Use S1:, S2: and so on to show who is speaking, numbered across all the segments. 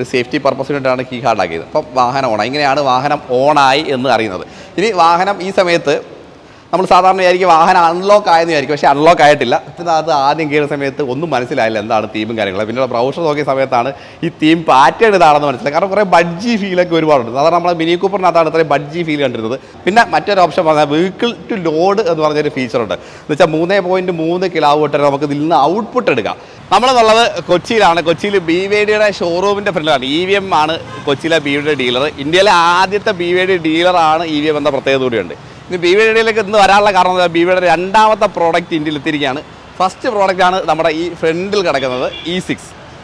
S1: ഒരു സേഫ്റ്റി പർപ്പസിന് വേണ്ടിയാണ് കീ ഹാർഡ് ആക്കിയത്. അപ്പം വാഹനം ഓണായി. ഇങ്ങനെയാണ് വാഹനം ഓണായി എന്ന് അറിയുന്നത്. ഇനി വാഹനം ഈ സമയത്ത് നമ്മൾ സാധാരണ വിചാരിക്കും വാഹനം അൺലോക്ക് ആയെന്ന് വിചാരിക്കും, പക്ഷേ അൺലോക്ക് ആയിട്ടില്ല. ഇതിനകത്ത് ആദ്യം കയറിയ സമയത്ത് ഒന്നും മനസ്സിലായില്ല എന്താണ് തീമും കാര്യങ്ങളും. പിന്നെ ബ്രൗസർ നോക്കിയ സമയത്താണ് ഈ തീം പാറ്റേൺ ഇതാണെന്ന് മനസ്സിലായി. കാരണം കുറേ ബഡ്ജി ഫീലൊക്കെ ഒരുപാടുണ്ട്. സാധാരണ നമ്മൾ മിനി കൂപ്പറിനകത്താണ് ഇത്രയും ബഡ്ജി ഫീൽ കണ്ടിരുന്നത്. പിന്നെ മറ്റൊരു ഓപ്ഷൻ പറഞ്ഞാൽ വെഹിക്കിൾ ടു ലോഡ് എന്ന് പറഞ്ഞൊരു ഫീച്ചറുണ്ട്. എന്ന് വെച്ചാൽ 3.3 കിലോവാട്ട് വരെ നമുക്ക് ഇതിൽ നിന്ന് ഔട്ട്പുട്ട് എടുക്കാം. നമ്മളെന്നുള്ളത് കൊച്ചിയിലാണ്. കൊച്ചിയിൽ BYDയുടെ ഷോറൂമിൻ്റെ ഫ്രണ്ടിലാണ്. EVM ആണ് കൊച്ചിയിലെ BYD ഡീലർ. ഇന്ത്യയിലെ ആദ്യത്തെ BYD ഡീലറാണ് EVM എന്ന പ്രത്യേകത കൂടിയുണ്ട്. ഇനി BYDയിലേക്ക് ഇന്ന് വരാനുള്ള കാരണം എന്താ, BYDയുടെ രണ്ടാമത്തെ പ്രോഡക്റ്റ് ഇന്ത്യയിൽ എത്തിയിരിക്കുകയാണ്. ഫസ്റ്റ് പ്രോഡക്റ്റാണ് നമ്മുടെ ഈ ഫ്രണ്ടിൽ കിടക്കുന്നത് E6.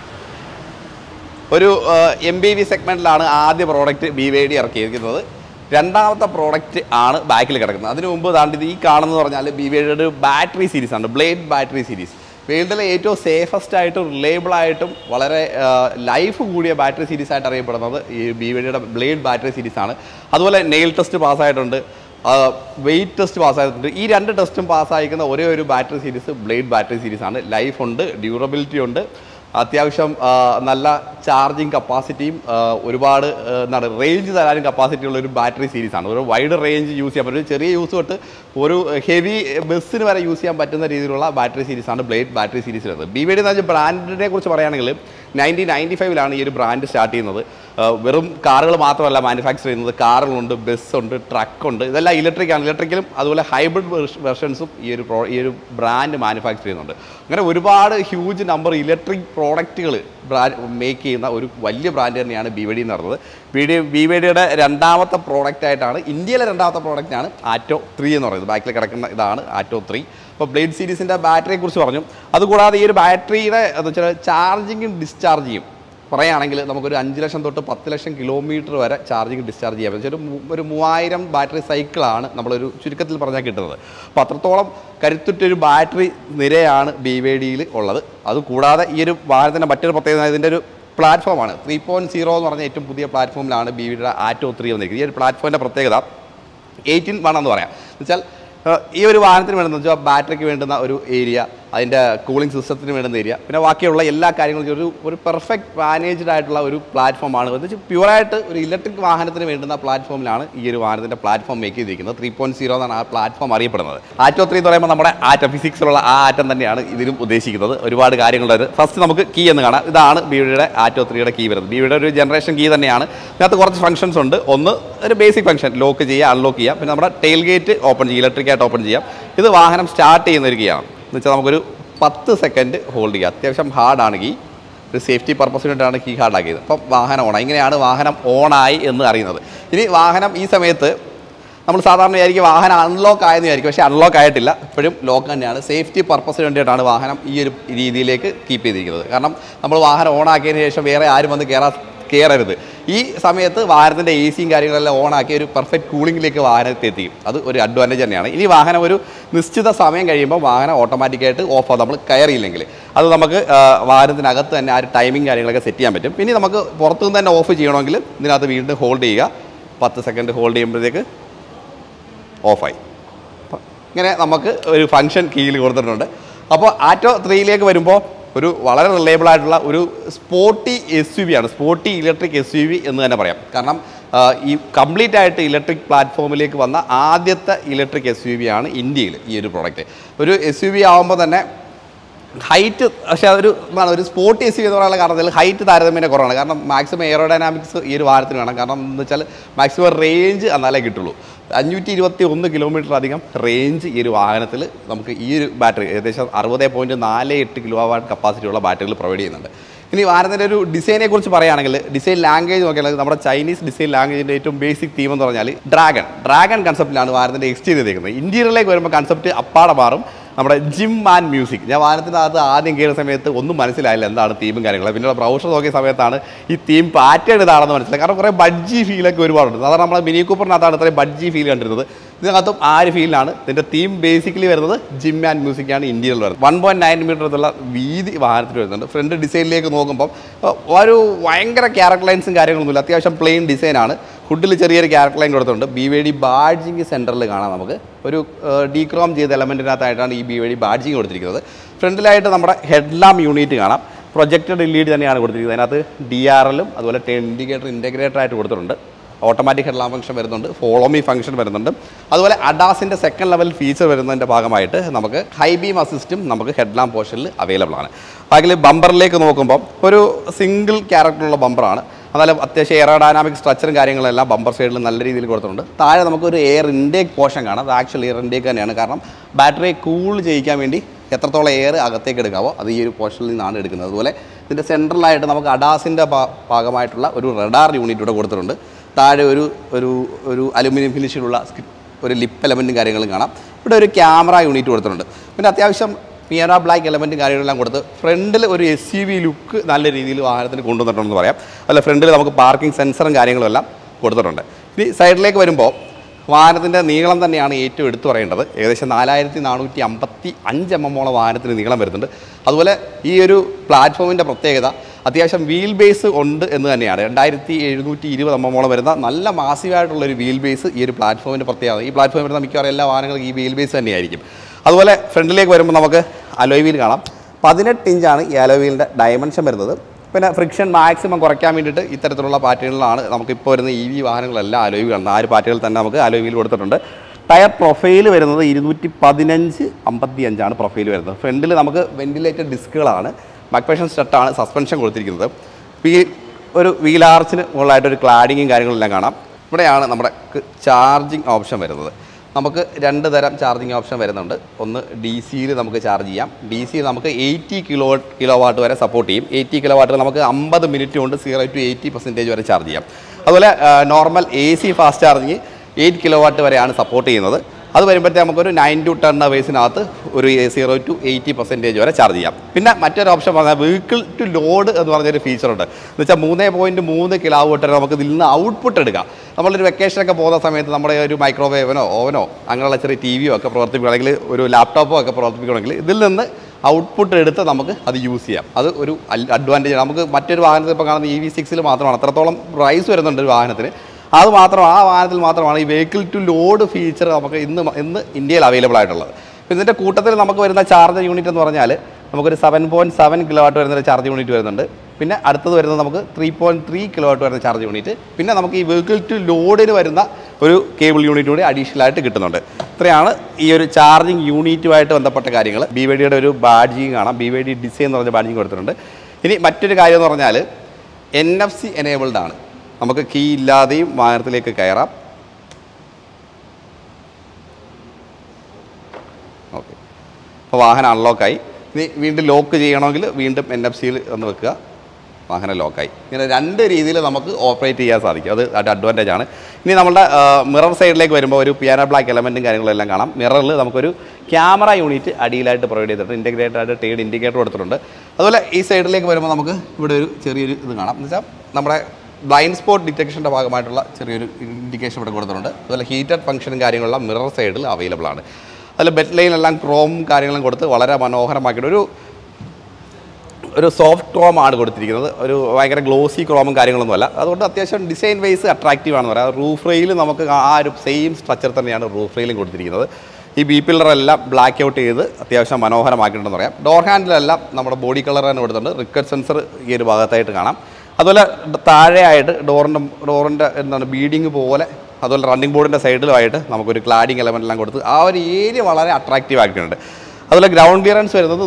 S1: ഒരു MPV സെഗ്മെൻറ്റിലാണ് ആദ്യ പ്രോഡക്റ്റ് BYD ഇറക്കിയിരിക്കുന്നത്. രണ്ടാമത്തെ പ്രോഡക്റ്റ് ആണ് ബാക്കിൽ കിടക്കുന്നത്. അതിനു മുമ്പ് താണ്ടിത് ഈ കാണുന്നത് പറഞ്ഞാൽ BYDയുടെ ബാറ്ററി സീരീസാണ്, ബ്ലേഡ് ബാറ്ററി സീരീസ്. വേൾഡിലെ ഏറ്റവും സേഫസ്റ്റ് ആയിട്ടും റിലയബിളായിട്ടും വളരെ ലൈഫ് കൂടിയ ബാറ്ററി സീരീസ് ആയിട്ട് അറിയപ്പെടുന്നത് ഈ BYDയുടെ ബ്ലേഡ് ബാറ്ററി സീരീസാണ്. അതുപോലെ നെയിൽ ടെസ്റ്റ് പാസ്സായിട്ടുണ്ട്, വെയിറ്റ് ടെസ്റ്റ് പാസ്സായിട്ടുണ്ട്. ഈ രണ്ട് ടെസ്റ്റും പാസ്സായിരിക്കുന്ന ഒരേ ഒരു ബാറ്ററി സീരീസ് ബ്ലേഡ് ബാറ്ററി സീരീസാണ്. ലൈഫ് ഉണ്ട്, ഡ്യൂറബിലിറ്റി ഉണ്ട്, അത്യാവശ്യം നല്ല ചാർജിങ് കപ്പാസിറ്റിയും ഒരുപാട് എന്താണ് റേഞ്ച് തരാനും കപ്പാസിറ്റി ഉള്ള ഒരു ബാറ്ററി സീരീസാണ്. ഒരു വൈഡ് റേഞ്ച് യൂസ് ചെയ്യാൻ പറ്റും. ഒരു ചെറിയ യൂസ് തൊട്ട് ഒരു ഹെവി ബസ്സിന് വരെ യൂസ് ചെയ്യാൻ പറ്റുന്ന രീതിയിലുള്ള ബാറ്ററി സീരീസാണ് ബ്ലേഡ് ബാറ്ററി സീരീസ് വരുന്നത്. BYD എന്ന് വെച്ചാൽ ബ്രാൻഡിനെ കുറിച്ച് പറയുകയാണെങ്കിൽ 1995 ഈ ഒരു ബ്രാൻഡ് സ്റ്റാർട്ട് ചെയ്യുന്നത്. വെറും കാറുകൾ മാത്രമല്ല മാനുഫാക്ചർ ചെയ്യുന്നത്, കാറുകളുണ്ട്, ബസ്സുണ്ട്, ട്രക്കുണ്ട്. ഇതെല്ലാം ഇലക്ട്രിക്കാണ്. ഇലക്ട്രിക്കലും അതുപോലെ ഹൈബ്രിഡ് വെർഷൻസും ഈ ഒരു ബ്രാൻഡ് മാനുഫാക്ചർ ചെയ്യുന്നുണ്ട്. അങ്ങനെ ഒരുപാട് ഹ്യൂജ് നമ്പർ ഇലക്ട്രിക് പ്രോഡക്റ്റുകൾ മേക്ക് ചെയ്യുന്ന ഒരു വലിയ ബ്രാൻഡ് തന്നെയാണ് BYD എന്ന് പറയുന്നത്. BYDയുടെ രണ്ടാമത്തെ പ്രോഡക്റ്റായിട്ടാണ്, ഇന്ത്യയിലെ രണ്ടാമത്തെ പ്രോഡക്റ്റാണ് ആറ്റോ 3 എന്ന് പറയുന്നത്. ബാക്കിൽ കിടക്കുന്ന ഇതാണ് ആറ്റോ 3. അപ്പോൾ ബ്ലേഡ് സീരീസിൻ്റെ ബാറ്ററിയെ കുറിച്ച് പറഞ്ഞു. അതുകൂടാതെ ഈ ഒരു ബാറ്ററിയുടെ എന്ന് വെച്ചാൽ ചാർജിങ്ങും ഡിസ്ചാർജിങ്ങും പറയുകയാണെങ്കിൽ നമുക്കൊരു 5 ലക്ഷം തൊട്ട് 10 ലക്ഷം കിലോമീറ്റർ വരെ ചാർജിങ് ഡിസ്ചാർജ് ചെയ്യാൻ പറ്റും. ഒരു 3000 ബാറ്ററി സൈക്കിളാണ് നമ്മളൊരു ചുരുക്കത്തിൽ പറഞ്ഞാൽ കിട്ടുന്നത്. അപ്പോൾ അത്രത്തോളം കരുത്തുറ്റൊരു ബാറ്ററി നിരയാണ് BYDയിൽ ഉള്ളത്. അതുകൂടാതെ ഈ ഒരു വാഹനത്തിൻ്റെ മറ്റൊരു പ്രത്യേകത ഇതിൻ്റെ ഒരു പ്ലാറ്റ്ഫോമാണ്. 3.0 എന്ന് പറഞ്ഞ ഏറ്റവും പുതിയ പ്ലാറ്റ്ഫോമിലാണ് BYDയുടെ ആറ്റോ 3 വന്നിരിക്കുന്നത്. ഈ ഒരു പ്ലാറ്റ്ഫോമിൻ്റെ പ്രത്യേകത 18 എന്ന് പറയാം. എന്നുവെച്ചാൽ ഈ ഒരു വാഹനത്തിന് വേണ്ടുന്ന വെച്ചാൽ ബാറ്ററിക്ക് വേണ്ടുന്ന ഒരു ഏരിയ, അതിൻ്റെ കൂളിംഗ് സിസ്റ്റത്തിന് വേണ്ടുന്ന ഏരിയ, പിന്നെ ബാക്കിയുള്ള എല്ലാ കാര്യങ്ങളും ഒരു പെർഫെക്റ്റ് മാനേജ്ഡ് ആയിട്ടുള്ള ഒരു പ്ലാറ്റ്ഫോമാണ്. എന്ന് വെച്ചാൽ പ്യുവറായിട്ട് ഒരു ഇലക്ട്രിക് വാഹനത്തിന് വേണ്ടുന്ന പ്ലാറ്റ്ഫോമിലാണ് ഈ ഒരു വാഹനത്തിൻ്റെ പ്ലാറ്റ്ഫോം മേക്ക് ചെയ്തിരിക്കുന്നത്. 3.0 എന്നാണ് ആ പ്ലാറ്റ്ഫോം അറിയപ്പെടുന്നത്. ആറ്റോ 3 എന്ന് പറയുമ്പോൾ നമ്മുടെ ആറ്റം, ഫിസിക്സിലുള്ള ആ ആറ്റം തന്നെയാണ് ഇതിലും ഉദ്ദേശിക്കുന്നത്. ഒരുപാട് കാര്യങ്ങളുള്ളത്. ഫസ്റ്റ് നമുക്ക് കീ എന്ന് കാണാം. ഇതാണ് BYDയുടെ ആറ്റോ 3യുടെ കീ വരുന്നത്. BYDയുടെ ഒരു ജനറേഷൻ കീ തന്നെയാണ്. ഇതിനകത്ത് കുറച്ച് ഫംഗ്ഷൻസ് ഉണ്ട്. ഒന്ന് ഒരു ബേസിക് ഫംഗ്ഷൻ, ലോക്ക് ചെയ്യുക, അൺലോക്ക് ചെയ്യുക. പിന്നെ നമ്മുടെ ടെയിൽ ഗേറ്റ് ഓപ്പൺ ചെയ്യുക, ഇലക്ട്രിക്കായിട്ട് ഓപ്പൺ ചെയ്യാം. ഇത് വാഹനം സ്റ്റാർട്ട് ചെയ്യുന്ന ഒരു കീയാണ്. എന്ന് വെച്ചാൽ നമുക്കൊരു 10 സെക്കൻഡ് ഹോൾഡ് ചെയ്യുക. അത്യാവശ്യം ഹാർഡാണ് കീ. ഒരു സേഫ്റ്റി പർപ്പസിന് വേണ്ടിയാണ് കീ ഹാർഡ് ആക്കിയത്. അപ്പം വാഹനം ഓണായി. ഇങ്ങനെയാണ് വാഹനം ഓണായി എന്ന് അറിയുന്നത്. ഇനി വാഹനം ഈ സമയത്ത് നമ്മൾ സാധാരണ വിചാരിക്കും വാഹനം അൺലോക്ക് ആയെന്ന് വിചാരിക്കും, പക്ഷേ അൺലോക്ക് ആയിട്ടില്ല. ഇപ്പോഴും ലോക്ക് തന്നെയാണ്. സേഫ്റ്റി പർപ്പസിന് വേണ്ടിയിട്ടാണ് വാഹനം ഈ ഒരു രീതിയിലേക്ക് കീപ്പ് ചെയ്തിരിക്കുന്നത്. കാരണം നമ്മൾ വാഹനം ഓണാക്കിയതിന് ശേഷം വേറെ ആരും വന്ന് കയറരുത്. ഈ സമയത്ത് വാഹനത്തിൻ്റെ AC കാര്യങ്ങളെല്ലാം ഓണാക്കി ഒരു പെർഫെക്റ്റ് കൂളിങ്ങിലേക്ക് വാഹനത്തെ എത്തിക്കും. അത് ഒരു അഡ്വാൻറ്റേജ് തന്നെയാണ്. ഇനി വാഹനം ഒരു നിശ്ചിത സമയം കഴിയുമ്പോൾ വാഹനം ഓട്ടോമാറ്റിക്കായിട്ട് ഓഫ് ആവും. നമ്മൾ കയറിയില്ലെങ്കിൽ അത് നമുക്ക് വാഹനത്തിനകത്ത് തന്നെ ആ ഒരു ടൈമിങ് കാര്യങ്ങളൊക്കെ സെറ്റ് ചെയ്യാൻ പറ്റും. പിന്നെ നമുക്ക് പുറത്തുനിന്ന് തന്നെ ഓഫ് ചെയ്യണമെങ്കിൽ ഇതിനകത്ത് വീണ്ടും ഹോൾഡ് ചെയ്യുക. 10 സെക്കൻഡ് ഹോൾഡ് ചെയ്യുമ്പോഴത്തേക്ക് ഓഫായി. ഇങ്ങനെ നമുക്ക് ഒരു ഫംഗ്ഷൻ കീയിൽ കൊടുത്തിട്ടുണ്ട്. അപ്പോൾ ആറ്റോ 3ലേക്ക് വരുമ്പോൾ ഒരു വളരെ റിലയബിൾ ആയിട്ടുള്ള ഒരു സ്പോർട്ടി SUV ആണ്. സ്പോർട്ടി ഇലക്ട്രിക് SUV എന്ന് തന്നെ പറയാം. കാരണം ഈ കംപ്ലീറ്റ് ആയിട്ട് ഇലക്ട്രിക് പ്ലാറ്റ്ഫോമിലേക്ക് വന്ന ആദ്യത്തെ ഇലക്ട്രിക് SUV ആണ് ഇന്ത്യയിൽ ഈ ഒരു പ്രോഡക്റ്റ്. ഒരു SUV ആകുമ്പോൾ തന്നെ ഹൈറ്റ്, പക്ഷേ അതൊരു ഒരു സ്പോർട്ടി SUV എന്ന് പറയാനുള്ള കാരണത്തിൽ ഹൈറ്റ് താരതമ്യേന കുറവാണ്. കാരണം മാക്സിമം എയറോഡൈനാമിക്സ് ഈ ഒരു വാഹനത്തിന് വേണം. കാരണം എന്ന് വെച്ചാൽ മാക്സിമം റേഞ്ച് എന്നാലേ കിട്ടുള്ളൂ. 521 കിലോമീറ്റർ അധികം റേഞ്ച് ഈ ഒരു വാഹനത്തിൽ നമുക്ക് ഈ ഒരു ബാറ്ററി ഏകദേശം 60.48 കിലോവാട്ട് കപ്പാസിറ്റിയുള്ള ബാറ്ററികൾ പ്രൊവൈഡ് ചെയ്യുന്നുണ്ട്. ഇനി വാഹനത്തിൻ്റെ ഒരു ഡിസൈനെ കുറിച്ച് പറയുകയാണെങ്കിൽ ഡിസൈൻ ലാംഗ്വേജ് നോക്കിയാൽ നമ്മുടെ ചൈനീസ് ഡിസൈൻ ലാംഗ്വേജിൻ്റെ ഏറ്റവും ബേസിക് തീം എന്ന് പറഞ്ഞാൽ ഡ്രാഗൺ കൺസെപ്റ്റിലാണ് വാഹനത്തിൻ്റെ എക്സ്റ്റീരിയർ ചെയ്തിരിക്കുന്നത്. ഇൻറ്റീരിയറിലേക്ക് വരുമ്പോൾ കൺസെപ്റ്റ് അപ്പാടെ മാറും. നമ്മുടെ ജിം ആൻഡ് മ്യൂസിക്. ഞാൻ വാഹനത്തിൻ്റെ അകത്ത് ആദ്യം കയറിയ സമയത്ത് ഒന്നും മനസ്സിലായില്ല എന്താണ് തീമും കാര്യങ്ങളും. പിന്നെ ബ്രൗസർ നോക്കിയ സമയത്താണ് ഈ തീം പാറ്റേൺ ഇതാണെന്ന് മനസ്സിലായി. കാരണം കുറേ ബഡ്ജി ഫീലൊക്കെ ഒരുപാടുണ്ട്. സാധാരണ നമ്മൾ മിനി കൂപ്പറിനകത്താണ് ഇത്രയും ബഡ്ജി ഫീൽ കണ്ടിരുന്നത്. ഇതിനകത്തും ആ ഒരു ഫീലാണ്. ഇതിൻ്റെ തീം ബേസിക്കലി വരുന്നത് ജിം ആൻഡ് മ്യൂസിക്കാണ് ഇന്ത്യയിൽ വരുന്നത്. 1.9 മീറ്ററുള്ള വീതി വാഹനത്തിൽ വരുന്നുണ്ട്. ഫ്രണ്ട് ഡിസൈനിലേക്ക് നോക്കുമ്പം ഒരു ഭയങ്കര ക്യാരക്ടർ ലൈൻസും കാര്യങ്ങളൊന്നുമില്ല. അത്യാവശ്യം പ്ലെയിൻ ഡിസൈനാണ്. ഹുഡിൽ ചെറിയൊരു ക്യാരക്ടർ ലൈൻ കൊടുത്തിട്ടുണ്ട്. BYD ബാഡ്ജിങ് സെൻറ്ററിൽ കാണാം. നമുക്ക് ഒരു ഡീക്രോം ചെയ്ത എലമെൻറ്റിനകത്തായിട്ടാണ് ഈ BYD ബാഡ്ജിങ് കൊടുത്തിരിക്കുന്നത്. ഫ്രണ്ടിലായിട്ട് നമ്മുടെ ഹെഡ് ലാമ്പ് യൂണിറ്റ് കാണാം. പ്രൊജക്റ്റഡ് LED തന്നെയാണ് കൊടുത്തിരിക്കുന്നത്. അതിനകത്ത് DRLും അതുപോലെ ടേൺ ഇൻഡിക്കേറ്റർ ഇൻറ്റഗ്രേറ്റഡ് ആയിട്ട് കൊടുത്തിട്ടുണ്ട്. ഓട്ടോമാറ്റിക് ഹെഡ് ലാമ്പ് ഫംഗ്ഷൻ വരുന്നുണ്ട്, ഫോളോ മീ ഫംഗ്ഷൻ വരുന്നുണ്ട്. അതുപോലെ അഡാസിൻ്റെ സെക്കൻഡ് ലെവൽ ഫീച്ചർ വരുന്നതിൻ്റെ ഭാഗമായിട്ട് നമുക്ക് ഹൈ ബീം അസിസ്റ്റും നമുക്ക് ഹെഡ് ലാമ്പ് പോർഷനിൽ അവൈലബിൾ ആണ്. ബാക്കിൽ ബമ്പറിലേക്ക് നോക്കുമ്പോൾ ഒരു സിംഗിൾ ക്യാരക്ടറുള്ള ബമ്പറാണ്. എന്നാലും അത്യാവശ്യം എയറോഡൈനാമിക് സ്ട്രക്ചറും കാര്യങ്ങളെല്ലാം ബമ്പർ സൈഡിൽ നല്ല രീതിയിൽ കൊടുത്തിട്ടുണ്ട്. താഴെ നമുക്കൊരു എയർ ഇൻടേക്ക് പോർഷൻ കാണാം. അത് ആക്ച്വലി എയർ ഇൻടേക്ക് തന്നെയാണ്. കാരണം ബാറ്ററിയെ കൂൾ ചെയ്യിക്കാൻ വേണ്ടി എത്രത്തോളം എയർ അകത്തേക്ക് എടുക്കാവോ അത് ഈ ഒരു പോർഷനിൽ നിന്നാണ് എടുക്കുന്നത്. അതുപോലെ ഇതിൻ്റെ സെൻട്രലായിട്ട് നമുക്ക് അഡാസിൻ്റെ ഭാഗമായിട്ടുള്ള ഒരു റഡാർ യൂണിറ്റ് ഇവിടെ കൊടുത്തിട്ടുണ്ട്. താഴെ ഒരു അലുമിനിയം ഫിനിഷിലുള്ള ഒരു ലിപ്പ് എലമെൻറ്റും കാര്യങ്ങളും കാണാം. ഇവിടെ ഒരു ക്യാമറ യൂണിറ്റ് കൊടുത്തിട്ടുണ്ട്. പിന്നെ അത്യാവശ്യം പിയാനോ ബ്ലാക്ക് എലമെൻറ്റും കാര്യങ്ങളെല്ലാം കൊടുത്ത് ഫ്രണ്ടിൽ ഒരു SUV ലുക്ക് നല്ല രീതിയിൽ വാഹനത്തിന് കൊണ്ടുവന്നിട്ടുണ്ടെന്ന് പറയാം. അല്ല ഫ്രണ്ടിൽ നമുക്ക് പാർക്കിംഗ് സെൻസറും കാര്യങ്ങളും എല്ലാം കൊടുത്തിട്ടുണ്ട്. ഇനി സൈഡിലേക്ക് വരുമ്പോൾ വാഹനത്തിൻ്റെ നീളം തന്നെയാണ് ഏറ്റവും എടുത്തു പറയേണ്ടത്. ഏകദേശം 4455 mm വാഹനത്തിന് നീളം വരുന്നുണ്ട്. അതുപോലെ ഈ ഒരു പ്ലാറ്റ്ഫോമിൻ്റെ പ്രത്യേകത അത്യാവശ്യം വീൽ ബേസ് ഉണ്ട് എന്ന് തന്നെയാണ്. 2720 mm വരുന്ന നല്ല മാസീവായിട്ടുള്ളൊരു വീൽ ബേസ് ഈ ഒരു പ്ലാറ്റ്ഫോമിൻ്റെ പ്രത്യേകത. ഈ പ്ലാറ്റ്ഫോമിൽ വരുന്ന മിക്കവാറും എല്ലാ വാഹനങ്ങളും ഈ വീൽ ബേസ് തന്നെയായിരിക്കും. അതുപോലെ ഫ്രണ്ടിലേക്ക് വരുമ്പോൾ നമുക്ക് അലോയ് വീൽ കാണാം. 18 ഇഞ്ചാണ് ഈ അലോയ് വീലിൻ്റെ ഡയമെൻഷൻ വരുന്നത്. പിന്നെ ഫ്രിക്ഷൻ മാക്സിമം കുറയ്ക്കാൻ വേണ്ടിയിട്ട് ഇത്തരത്തിലുള്ള പാറ്റേണിലാണ് നമുക്കിപ്പോൾ വരുന്ന EV വാഹനങ്ങളെല്ലാം അലോയ് വീൽ കാണുന്നത്. ആ ഒരു പാറ്റേണിൽ തന്നെ നമുക്ക് അലോയ് വീൽ കൊടുത്തിട്ടുണ്ട്. ടയർ പ്രൊഫൈൽ വരുന്നത് 215/55 പ്രൊഫൈൽ വരുന്നത്. ഫ്രണ്ടിൽ നമുക്ക് വെന്റിലേറ്റഡ് ഡിസ്കുകളാണ്, മക്പേഷൻ സ്റ്റട്ടാണ് സസ്പെൻഷൻ കൊടുത്തിരിക്കുന്നത്. ഈ ഒരു വീൽ ആർച്ചിന് മുകളിലായിട്ടൊരു ക്ലാഡിങ്ങും കാര്യങ്ങളെല്ലാം കാണാം. ഇവിടെയാണ് നമ്മുടെ ചാർജിങ് ഓപ്ഷൻ വരുന്നത്. നമുക്ക് 2 തരം ചാർജിങ് ഓപ്ഷൻ വരുന്നുണ്ട്. ഒന്ന് DC-യിൽ നമുക്ക് ചാർജ് ചെയ്യാം. DC നമുക്ക് 80 കിലോവാട്ട് വരെ സപ്പോർട്ട് ചെയ്യും. 80 കിലോവാട്ട് നമുക്ക് 50 മിനിറ്റ് കൊണ്ട് 0 to 80% വരെ ചാർജ് ചെയ്യാം. അതുപോലെ normal AC fast charging 8 kilowatt വരെയാണ് സപ്പോർട്ട് ചെയ്യുന്നത്. അത് വരുമ്പോഴത്തേ നമുക്കൊരു 9 to 10 അവേഴ്സിനകത്ത് ഒരു 0 to 80% വരെ ചാർജ് ചെയ്യാം. പിന്നെ മറ്റൊരു ഓപ്ഷൻ പറഞ്ഞാൽ വെഹിക്കിൾ ടു ലോഡ് എന്ന് പറഞ്ഞൊരു ഫീച്ചറുണ്ട്. എന്ന് വെച്ചാൽ 3.3 കിലോവാട്ട് വരെ നമുക്ക് ഇതിൽ നിന്ന് ഔട്ട്പുട്ട് എടുക്കാം. നമ്മളൊരു വെക്കേഷനൊക്കെ പോകുന്ന സമയത്ത് നമ്മുടെ ഒരു മൈക്രോവേവനോ ഓവനോ അങ്ങനെയുള്ള ചെറിയ TV ഒക്കെ പ്രവർത്തിപ്പിക്കണമെങ്കിൽ ഒരു ലാപ്ടോപ്പോ ഒക്കെ പ്രവർത്തിപ്പിക്കണമെങ്കിൽ ഇതിൽ നിന്ന് ഔട്ട്പുട്ട് എടുത്ത് നമുക്ക് അത് യൂസ് ചെയ്യാം. അത് ഒരു അഡ്വാൻറ്റേജ്. നമുക്ക് മറ്റൊരു വാഹനത്തിൽ ഇപ്പോൾ കാണുന്ന EV6-ൽ മാത്രമാണ് അത്രത്തോളം പ്രൈസ് വരുന്നുണ്ട് ഒരു വാഹനത്തിന്. അത് മാത്രം ആ വാഹനത്തിൽ മാത്രമാണ് ഈ വെഹിക്കിൾ ടു ലോഡ് ഫീച്ചർ നമുക്ക് ഇന്ന് ഇന്ത്യയിൽ അവൈലബിൾ ആയിട്ടുള്ളത്. ഇതിൻ്റെ കൂട്ടത്തിൽ നമുക്ക് വരുന്ന ചാർജർ യൂണിറ്റ് എന്ന് പറഞ്ഞാൽ നമുക്കൊരു 7.7 കിലോവാട്ട് വരുന്നൊരു ചാർജ് യൂണിറ്റ് വരുന്നുണ്ട്. പിന്നെ അടുത്തത് വരുന്നത് നമുക്ക് 3.3 കിലോവാട്ട് വരുന്ന ചാർജ് യൂണിറ്റ്. പിന്നെ നമുക്ക് ഈ വെഹിക്കിൾ ടു ലോഡിന് വരുന്ന ഒരു കേബിൾ യൂണിറ്റ് കൂടി അഡീഷണൽ ആയിട്ട് കിട്ടുന്നുണ്ട്. ഇത്രയാണ് ഈ ഒരു ചാർജിങ് യൂണിറ്റുമായിട്ട് ബന്ധപ്പെട്ട കാര്യങ്ങൾ. BYDയുടെ ഒരു ബാഡ്ജിങ് കാണാം. BYD ഡിസൈൻ എന്ന് പറഞ്ഞ ബാഡ്ജിങ് കൊടുത്തിട്ടുണ്ട്. ഇനി മറ്റൊരു കാര്യം എന്ന് പറഞ്ഞാൽ NFC എനേബിൾഡ് ആണ്. നമുക്ക് കീ ഇല്ലാതെയും വാഹനത്തിലേക്ക് കയറാം. ഓക്കെ, അപ്പോൾ വാഹനം അൺലോക്കായി. ഇനി വീണ്ടും ലോക്ക് ചെയ്യണമെങ്കിൽ വീണ്ടും NFC-യിൽ ഒന്ന് വെക്കുക, വാഹനം ലോക്കായി. ഇങ്ങനെ 2 രീതിയിൽ നമുക്ക് ഓപ്പറേറ്റ് ചെയ്യാൻ സാധിക്കും. അത് അഡ്വാൻറ്റേജ് ആണ്. ഇനി നമ്മുടെ മിറർ സൈഡിലേക്ക് വരുമ്പോൾ ഒരു പിയാനോ ബ്ലാക്ക് എലമെൻറ്റും കാര്യങ്ങളെല്ലാം കാണാം. മിററിൽ നമുക്കൊരു ക്യാമറ യൂണിറ്റ് അടിയിലായിട്ട് പ്രൊവൈഡ് ചെയ്തിട്ടുണ്ട്. ഇൻറ്റഗ്രേറ്റഡ് ആയിട്ട് ടേൺ ഇൻഡിക്കേറ്റർ കൊടുത്തിട്ടുണ്ട്. അതുപോലെ ഈ സൈഡിലേക്ക് വരുമ്പോൾ നമുക്ക് ഇവിടെ ഒരു ചെറിയൊരു ഇത് കാണാം. എന്ന് വെച്ചാൽ നമ്മുടെ ബ്ലൈൻഡ് സ്പോട്ട് ഡിറ്റക്ഷൻ്റെ ഭാഗമായിട്ടുള്ള ചെറിയൊരു ഇൻഡിക്കേഷൻ ഇവിടെ കൊടുത്തിട്ടുണ്ട്. അതുപോലെ ഹീറ്റഡ് ഫംഗ്ഷനും കാര്യങ്ങളുള്ള മിറർ സൈഡിൽ അവൈലബിൾ ആണ്. അതിൽ ബെറ്റ് ലൈനെല്ലാം ക്രോം കാര്യങ്ങളും കൊടുത്ത് വളരെ മനോഹരമാക്കിയിട്ട് ഒരു സോഫ്റ്റ് ക്രോം ആണ് കൊടുത്തിരിക്കുന്നത്. ഒരു ഭയങ്കര ഗ്ലോസി ക്രോമും കാര്യങ്ങളൊന്നുമല്ല. അതുകൊണ്ട് അത്യാവശ്യം ഡിസൈൻ വൈസ് അട്രാക്റ്റീവ് ആണെന്ന് പറയാം. റൂഫ് റെയിൽ നമുക്ക് ആ ഒരു സെയിം സ്ട്രക്ചർ തന്നെയാണ് റൂഫ് റെയിലും കൊടുത്തിരിക്കുന്നത്. ഈ ബി പില്ലറെല്ലാം ബ്ലാക്ക് ഔട്ട് ചെയ്ത് അത്യാവശ്യം മനോഹരമാക്കിയിട്ടുണ്ടെന്ന് പറയാം. ഡോർ ഹാൻഡിലെല്ലാം നമ്മുടെ ബോഡി കളർ തന്നെ കൊടുത്തിട്ടുണ്ട്. റിക്കറ്റ് സെൻസർ ഈ ഒരു ഭാഗത്തായിട്ട് കാണാം. അതുപോലെ താഴെയായിട്ട് ഡോറിൻ്റെ എന്താണ് ബീഡിങ് പോലെ, അതുപോലെ റണ്ണിങ് ബോർഡിൻ്റെ സൈഡിലുമായിട്ട് നമുക്കൊരു ക്ലാഡിങ് എലമെൻറ്റെല്ലാം കൊടുത്ത് ആ ഒരു ഏരിയ വളരെ അട്രാക്റ്റീവ് ആക്കിയിട്ടുണ്ട്. അതുപോലെ ഗ്രൗണ്ട് ക്ലിയറൻസ് വരുന്നത്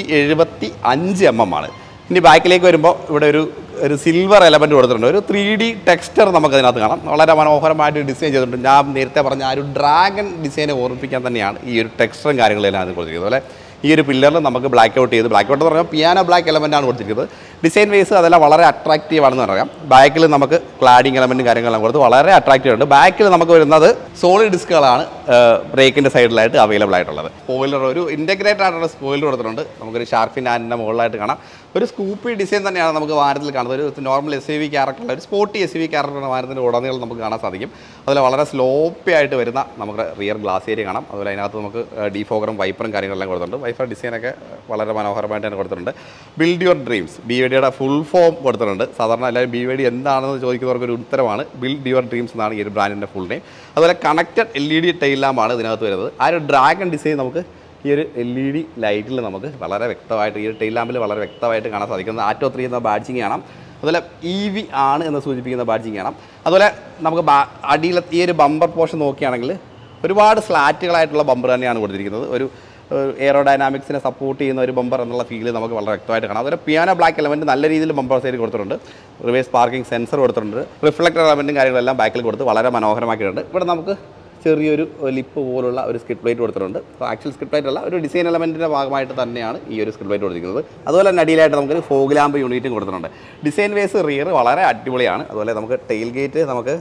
S1: 175 mm ആണ്. ഇനി ബാക്കിലേക്ക് വരുമ്പോൾ ഇവിടെ ഒരു സിൽവർ എലമെൻറ്റ് കൊടുത്തിട്ടുണ്ട്. ഒരു 3D ടെക്സ്ചർ നമുക്ക് അതിനകത്ത് കാണാം. വളരെ മനോഹരമായിട്ട് ഡിസൈൻ ചെയ്തിട്ടുണ്ട്. ഞാൻ നേരത്തെ പറഞ്ഞ ആ ഒരു ഡ്രാഗൺ ഡിസൈനെ ഓർമ്മിപ്പിക്കാൻ തന്നെയാണ് ഈ ഒരു ടെക്സ്ചറും കാര്യങ്ങളെല്ലാം അത് കൊടുത്തിരിക്കുന്നത്. അതുപോലെ ഈ ഒരു പില്ലറിൽ നമുക്ക് ബ്ലാക്ക് ഔട്ട് എന്ന് പറഞ്ഞാൽ പിയാനോ ബ്ലാക്ക് എലമെൻ്റാണ് കൊടുത്തിരിക്കുന്നത്. ഡിസൈൻ വൈസ് അതെല്ലാം വളരെ അട്രാക്റ്റീവ് ആണെന്ന് പറയാം. ബാക്കിൽ നമുക്ക് ക്ലാഡിങ് എലമെൻറ്റും കാര്യങ്ങളെല്ലാം കൊടുത്ത് വളരെ അട്രാക്റ്റീവ് ഉണ്ട്. ബാക്കിൽ നമുക്ക് വരുന്നത് സോളിഡ് ഡിസ്കുകളാണ് ബ്രേക്കിൻ്റെ സൈഡിലായിട്ട് അവൈലബിൾ ആയിട്ടുള്ളത്. സ്പോയിലർ ഒരു ഇൻറ്റഗ്രേറ്റഡ് ആയിട്ടുള്ള സ്പോയിലർ കൊടുത്തിട്ടുണ്ട്. നമുക്കൊരു ഷാർഫിൻ ആൻഡിൻ്റെ മുകളിലായിട്ട് കാണാം. ഒരു സ്കൂപ്പി ഡിസൈൻ തന്നെയാണ് നമുക്ക് വാഹനത്തിൽ കാണുന്നത്. ഒരു നോർമൽ SUV ക്യാരക്ടറുള്ള ഒരു സ്പോർട്ടി SUV ക്യാരക്ടറുള്ള വാഹനത്തിൻ്റെ ഉടനീളം നമുക്ക് കാണാൻ സാധിക്കും. അതുപോലെ വളരെ സ്ലോപ്പി ആയിട്ട് വരുന്ന നമുക്ക് റിയർ ഗ്ലാസ് ഏരിയ കാണാം. അതുപോലെ അതിനകത്ത് നമുക്ക് ഡീഫോഗറും വൈപ്പറും കാര്യങ്ങളെല്ലാം കൊടുത്തിട്ടുണ്ട്. വൈപ്പർ ഡിസൈനൊക്കെ വളരെ മനോഹരമായിട്ട് തന്നെ കൊടുത്തിട്ടുണ്ട്. ബിൽഡ് യുവർ ഡ്രീംസ് BYDയുടെ ഫുൾ ഫോം കൊടുത്തിട്ടുണ്ട്. സാധാരണ എല്ലാവരും BYD എന്താണെന്ന് ചോദിക്കുന്നവർക്ക് ഒരു ഉത്തരമാണ്. ബിൽഡ് യുവർ ഡ്രീംസ് എന്നാണ് ഈ ഒരു ബ്രാൻഡിൻ്റെ ഫുൾ നെയിം. അതുപോലെ കണക്റ്റഡ് LED ടൈൽ ലാമ്പാണ് ഇതിനകത്ത് വരുന്നത്. ആ ഒരു ഡ്രാഗൺ ഡിസൈൻ നമുക്ക് ഈ ഒരു LED ലൈറ്റിൽ നമുക്ക് വളരെ വ്യക്തമായിട്ട് ഈ ഒരു ടെയിൽ ലാമ്പിൽ വളരെ വ്യക്തമായിട്ട് കാണാൻ സാധിക്കുന്നത് ആറ്റോ 3 എന്ന ബാഡ്ജിങ് കാണാം. അതുപോലെ EV ആണ് എന്ന് സൂചിപ്പിക്കുന്ന ബാഡ്ജിങ് കാണാം. അതുപോലെ നമുക്ക് അടിയിൽ ഈ ഒരു ബമ്പർ പോർഷൻ നോക്കുകയാണെങ്കിൽ ഒരുപാട് സ്ലാറ്റുകളായിട്ടുള്ള ബമ്പർ തന്നെയാണ് കൊടുത്തിരിക്കുന്നത്. ഒരു എയറോഡൈനാമിക്സിനെ സപ്പോർട്ട് ചെയ്യുന്ന ഒരു ബമ്പർ എന്നുള്ള ഫീൽ നമുക്ക് വളരെ വ്യക്തമായിട്ട് കാണാം. അതുപോലെ പിയാനോ ബ്ലാക്ക് എലമെൻറ്റ് നല്ല രീതിയിൽ ബമ്പർ സൈഡ് കൊടുത്തിട്ടുണ്ട്. റിവേഴ്സ് പാർക്കിംഗ് സെൻസർ കൊടുത്തിട്ടുണ്ട്. റിഫ്ലക്ടർ എലമെൻറ്റും കാര്യങ്ങളെല്ലാം ബാക്കിൽ കൊടുത്ത് വളരെ മനോഹരമാക്കിയിട്ടുണ്ട്. ഇവിടെ നമുക്ക് ചെറിയൊരു ലിപ്പ് പോലുള്ള ഒരു സ്കിഡ് പ്ലേറ്റ് കൊടുത്തിട്ടുണ്ട്. അപ്പോൾ ആക്ച്വൽ സ്കിഡ് പ്ലേറ്റ് അല്ല, ഒരു ഡിസൈൻ എലമെൻറ്റിൻ്റെ ഭാഗമായിട്ട് തന്നെയാണ് ഈ ഒരു സ്കിഡ് പ്ലേറ്റ് കൊടുത്തിരിക്കുന്നത്. അതുപോലെ തന്നെ അടിയിലായിട്ട് നമുക്കൊരു ഫോഗ് ലാമ്പ് യൂണിറ്റും കൊടുത്തിട്ടുണ്ട്. ഡിസൈൻ വേസ് റിയർ വളരെ അടിപൊളിയാണ്. അതുപോലെ നമുക്ക് ടെയിൽ ഗേറ്റ് നമുക്ക്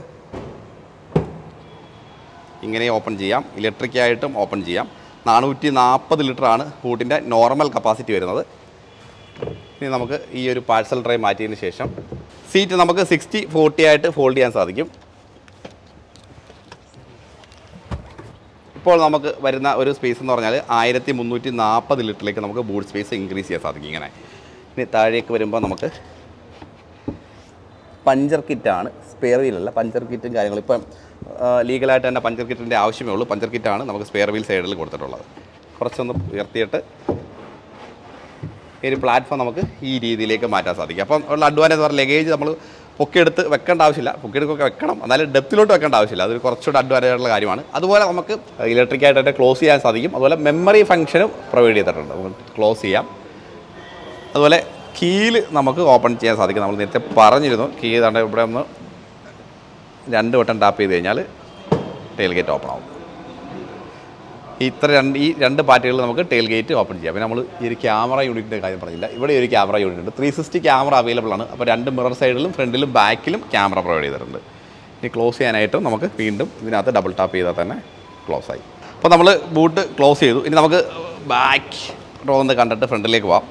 S1: ഇങ്ങനെ ഓപ്പൺ ചെയ്യാം, ഇലക്ട്രിക്കായിട്ടും ഓപ്പൺ ചെയ്യാം. 440 ലിറ്ററാണ് ബൂട്ടിൻ്റെ നോർമൽ കപ്പാസിറ്റി വരുന്നത്. ഇനി നമുക്ക് ഈ ഒരു പാഴ്സൽ ട്രേ മാറ്റിയതിന് ശേഷം സീറ്റ് നമുക്ക് 60-40 ആയിട്ട് ഫോൾഡ് ചെയ്യാൻ സാധിക്കും. ഇപ്പോൾ നമുക്ക് വരുന്ന ഒരു സ്പേസ് എന്ന് പറഞ്ഞാൽ 1340 ലിറ്ററിലേക്ക് നമുക്ക് ബൂട്ട് സ്പേസ് ഇൻക്രീസ് ചെയ്യാൻ സാധിക്കും. ഇങ്ങനെ ഇനി താഴേക്ക് വരുമ്പോൾ നമുക്ക് പഞ്ചർ കിറ്റാണ്, സ്പെയർ വീലല്ല, പഞ്ചർ കിറ്റും കാര്യങ്ങളും. ഇപ്പം ലീഗലായിട്ട് തന്നെ പഞ്ചർ കിറ്റിൻ്റെ ആവശ്യമേ ഉള്ളൂ. പഞ്ചർ കിറ്റാണ് നമുക്ക് സ്പെയർ വീൽ സൈഡിൽ കൊടുത്തിട്ടുള്ളത്. കുറച്ചൊന്ന് ഉയർത്തിയിട്ട് ഈ ഒരു പ്ലാറ്റ്ഫോം നമുക്ക് ഈ രീതിയിലേക്ക് മാറ്റാൻ സാധിക്കും. അപ്പം ഉള്ള അഡ്വാൻറ്റേജ് പറഞ്ഞാൽ ലഗേജ് നമ്മൾ പൊക്കിയെടുത്ത് വെക്കേണ്ട ആവശ്യമില്ല. പൊക്കിയെടുക്കൊക്കെ വെക്കണം, എന്നാലും ഡെപ്തിലോട്ട് വെക്കേണ്ട ആവശ്യമില്ല. അതൊരു കുറച്ചുകൂടെ അഡ്വാൻറ്റേജ് ആയിട്ടുള്ള കാര്യമാണ്. അതുപോലെ നമുക്ക് ഇലക്ട്രിക്കായിട്ട് ക്ലോസ് ചെയ്യാൻ സാധിക്കും. അതുപോലെ മെമ്മറി ഫംഗ്ഷനും പ്രൊവൈഡ് ചെയ്തിട്ടുണ്ട്. നമുക്ക് ക്ലോസ് ചെയ്യാം. അതുപോലെ കീല് നമുക്ക് ഓപ്പൺ ചെയ്യാൻ സാധിക്കും. നമ്മൾ നേരത്തെ പറഞ്ഞിരുന്നു കീ ഇതാണ്ട് ഇവിടെ ഒന്ന് 2 വട്ടം ടാപ്പ് ചെയ്ത് കഴിഞ്ഞാൽ ടെയിൽ ഗേറ്റ് ഓപ്പൺ ആവും. ഈ 2 പാർട്ടുകൾ നമുക്ക് ടെയിൽ ഗേറ്റ് ഓപ്പൺ ചെയ്യാം. പിന്നെ നമ്മൾ ഈ ഒരു ക്യാമറ യൂണിറ്റിൻ്റെ കാര്യം പറഞ്ഞില്ല. ഇവിടെ ഒരു ക്യാമറ യൂണിറ്റ് ഉണ്ട്. 360 ക്യാമറ അവൈലബിൾ ആണ്. അപ്പോൾ 2 മിറർ സൈഡിലും ഫ്രണ്ടിലും ബാക്കിലും ക്യാമറ പ്രൊവൈഡ് ചെയ്തിട്ടുണ്ട്. ഇനി ക്ലോസ് ചെയ്യാനായിട്ടും നമുക്ക് വീണ്ടും ഇതിനകത്ത് ഡബിൾ ടാപ്പ് ചെയ്താൽ തന്നെ ക്ലോസ് ആയി. അപ്പോൾ നമ്മൾ ബൂട്ട് ക്ലോസ് ചെയ്തു. ഇനി നമുക്ക് ബാക്ക് റോ ഒന്ന് കണ്ടിട്ട് ഫ്രണ്ടിലേക്ക് പോവാം.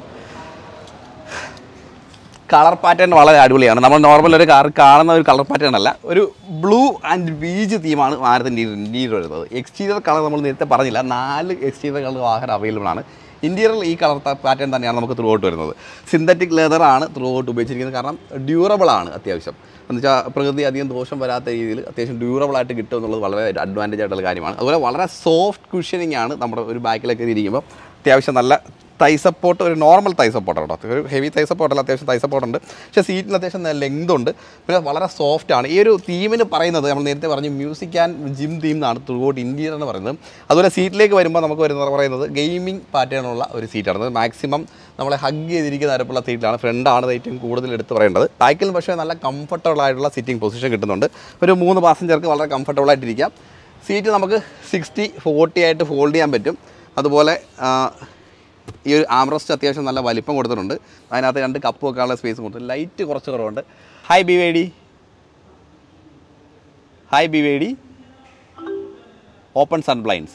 S1: കളർ പാറ്റേൺ വളരെ അടിപൊളിയാണ്. നമ്മൾ നോർമൽ ഒരു കാർ കാണുന്ന ഒരു കളർ പാറ്റേൺ അല്ല, ഒരു ബ്ലൂ ആൻഡ് ബീജ് തീമാണ് വാഹനത്തിൻ്റെ ഇൻറ്റീരിയർ വരുന്നത്. എക്സ്റ്റീരിയർ കളർ നമ്മൾ നേരത്തെ പറഞ്ഞില്ല, 4 എക്സ്റ്റീരിയർ കളർ വാഹനം അവൈലബിൾ ആണ്. ഇൻറ്റീരിയറിൽ ഈ കളർ പാറ്റേൺ തന്നെയാണ് നമുക്ക് ത്രൂ ഔട്ട് വരുന്നത്. സിന്തറ്റിക് ലെതറാണ് ത്രൂ ഔട്ട് ഉപയോഗിച്ചിരിക്കുന്നത്. കാരണം ഡ്യൂറബിളാണ് അത്യാവശ്യം. എന്ന് വെച്ചാൽ പ്രകൃതി അധികം ദോഷം വരാത്ത രീതിയിൽ അത്യാവശ്യം ഡ്യൂറബിളായിട്ട് കിട്ടും എന്നുള്ളത് വളരെ അഡ്വാൻറ്റേജ് ആയിട്ടുള്ള കാര്യമാണ്. അതുപോലെ വളരെ സോഫ്റ്റ് കുഷനിങ് ആണ്. നമ്മുടെ ഒരു ബാക്കിലൊക്കെ ഇരിക്കുമ്പോൾ അത്യാവശ്യം നല്ല തൈ സപ്പോർട്ട്, ഒരു നോർമൽ തൈ സപ്പോർട്ടാണ് കേട്ടോ. ഒരു ഹെവി തൈ സപ്പോർട്ടല്ല, അത്യാവശ്യം തൈ സപ്പോർട്ടുണ്ട്. പക്ഷേ സീറ്റിന് അത്യാവശ്യം ലെങ്ത് ഉണ്ട്. പിന്നെ വളരെ സോഫ്റ്റാണ്. ഈ ഒരു തീമിന് പറയുന്നത് നമ്മൾ നേരത്തെ പറഞ്ഞു മ്യൂസിക് ആൻഡ് ജിം തീം എന്നാണ് ത്രൂ ഔട്ട് ഇന്ത്യയിൽ എന്ന് പറയുന്നത്. അതുപോലെ സീറ്റിലേക്ക് വരുമ്പോൾ നമുക്ക് പറയുന്നത് ഗെയിമിംഗ് പാറ്റേണുള്ള ഒരു സീറ്റാണ്. മാക്സിമം നമ്മളെ ഹഗ് ചെയ്തിരിക്കുന്ന തരത്തിലുള്ള സീറ്റിലാണ്. ഫ്രണ്ടാണ് ഏറ്റവും കൂടുതൽ എടുത്ത് പറയേണ്ടത്. ബാക്കിൽ പക്ഷേ നല്ല കംഫർട്ടബിൾ ആയിട്ടുള്ള സിറ്റിംഗ് പൊസിഷൻ കിട്ടുന്നുണ്ട്. ഒരു 3 പാസഞ്ചർക്ക് വളരെ കംഫർട്ടബിൾ ആയിട്ടിരിക്കാം. സീറ്റ് നമുക്ക് 60-40 ആയിട്ട് ഫോൾഡ് ചെയ്യാൻ പറ്റും. അതുപോലെ ഈ ഒരു ആംറസ്റ്റ് അത്യാവശ്യം നല്ല വലിപ്പം കൊടുത്തിട്ടുണ്ട്. അതിനകത്ത് 2 കപ്പ് വെക്കാനുള്ള സ്പേസ് കൊടുത്തു. ലൈറ്റ് കുറച്ച് കുറവുണ്ട്. Hi BYD open sun blinds.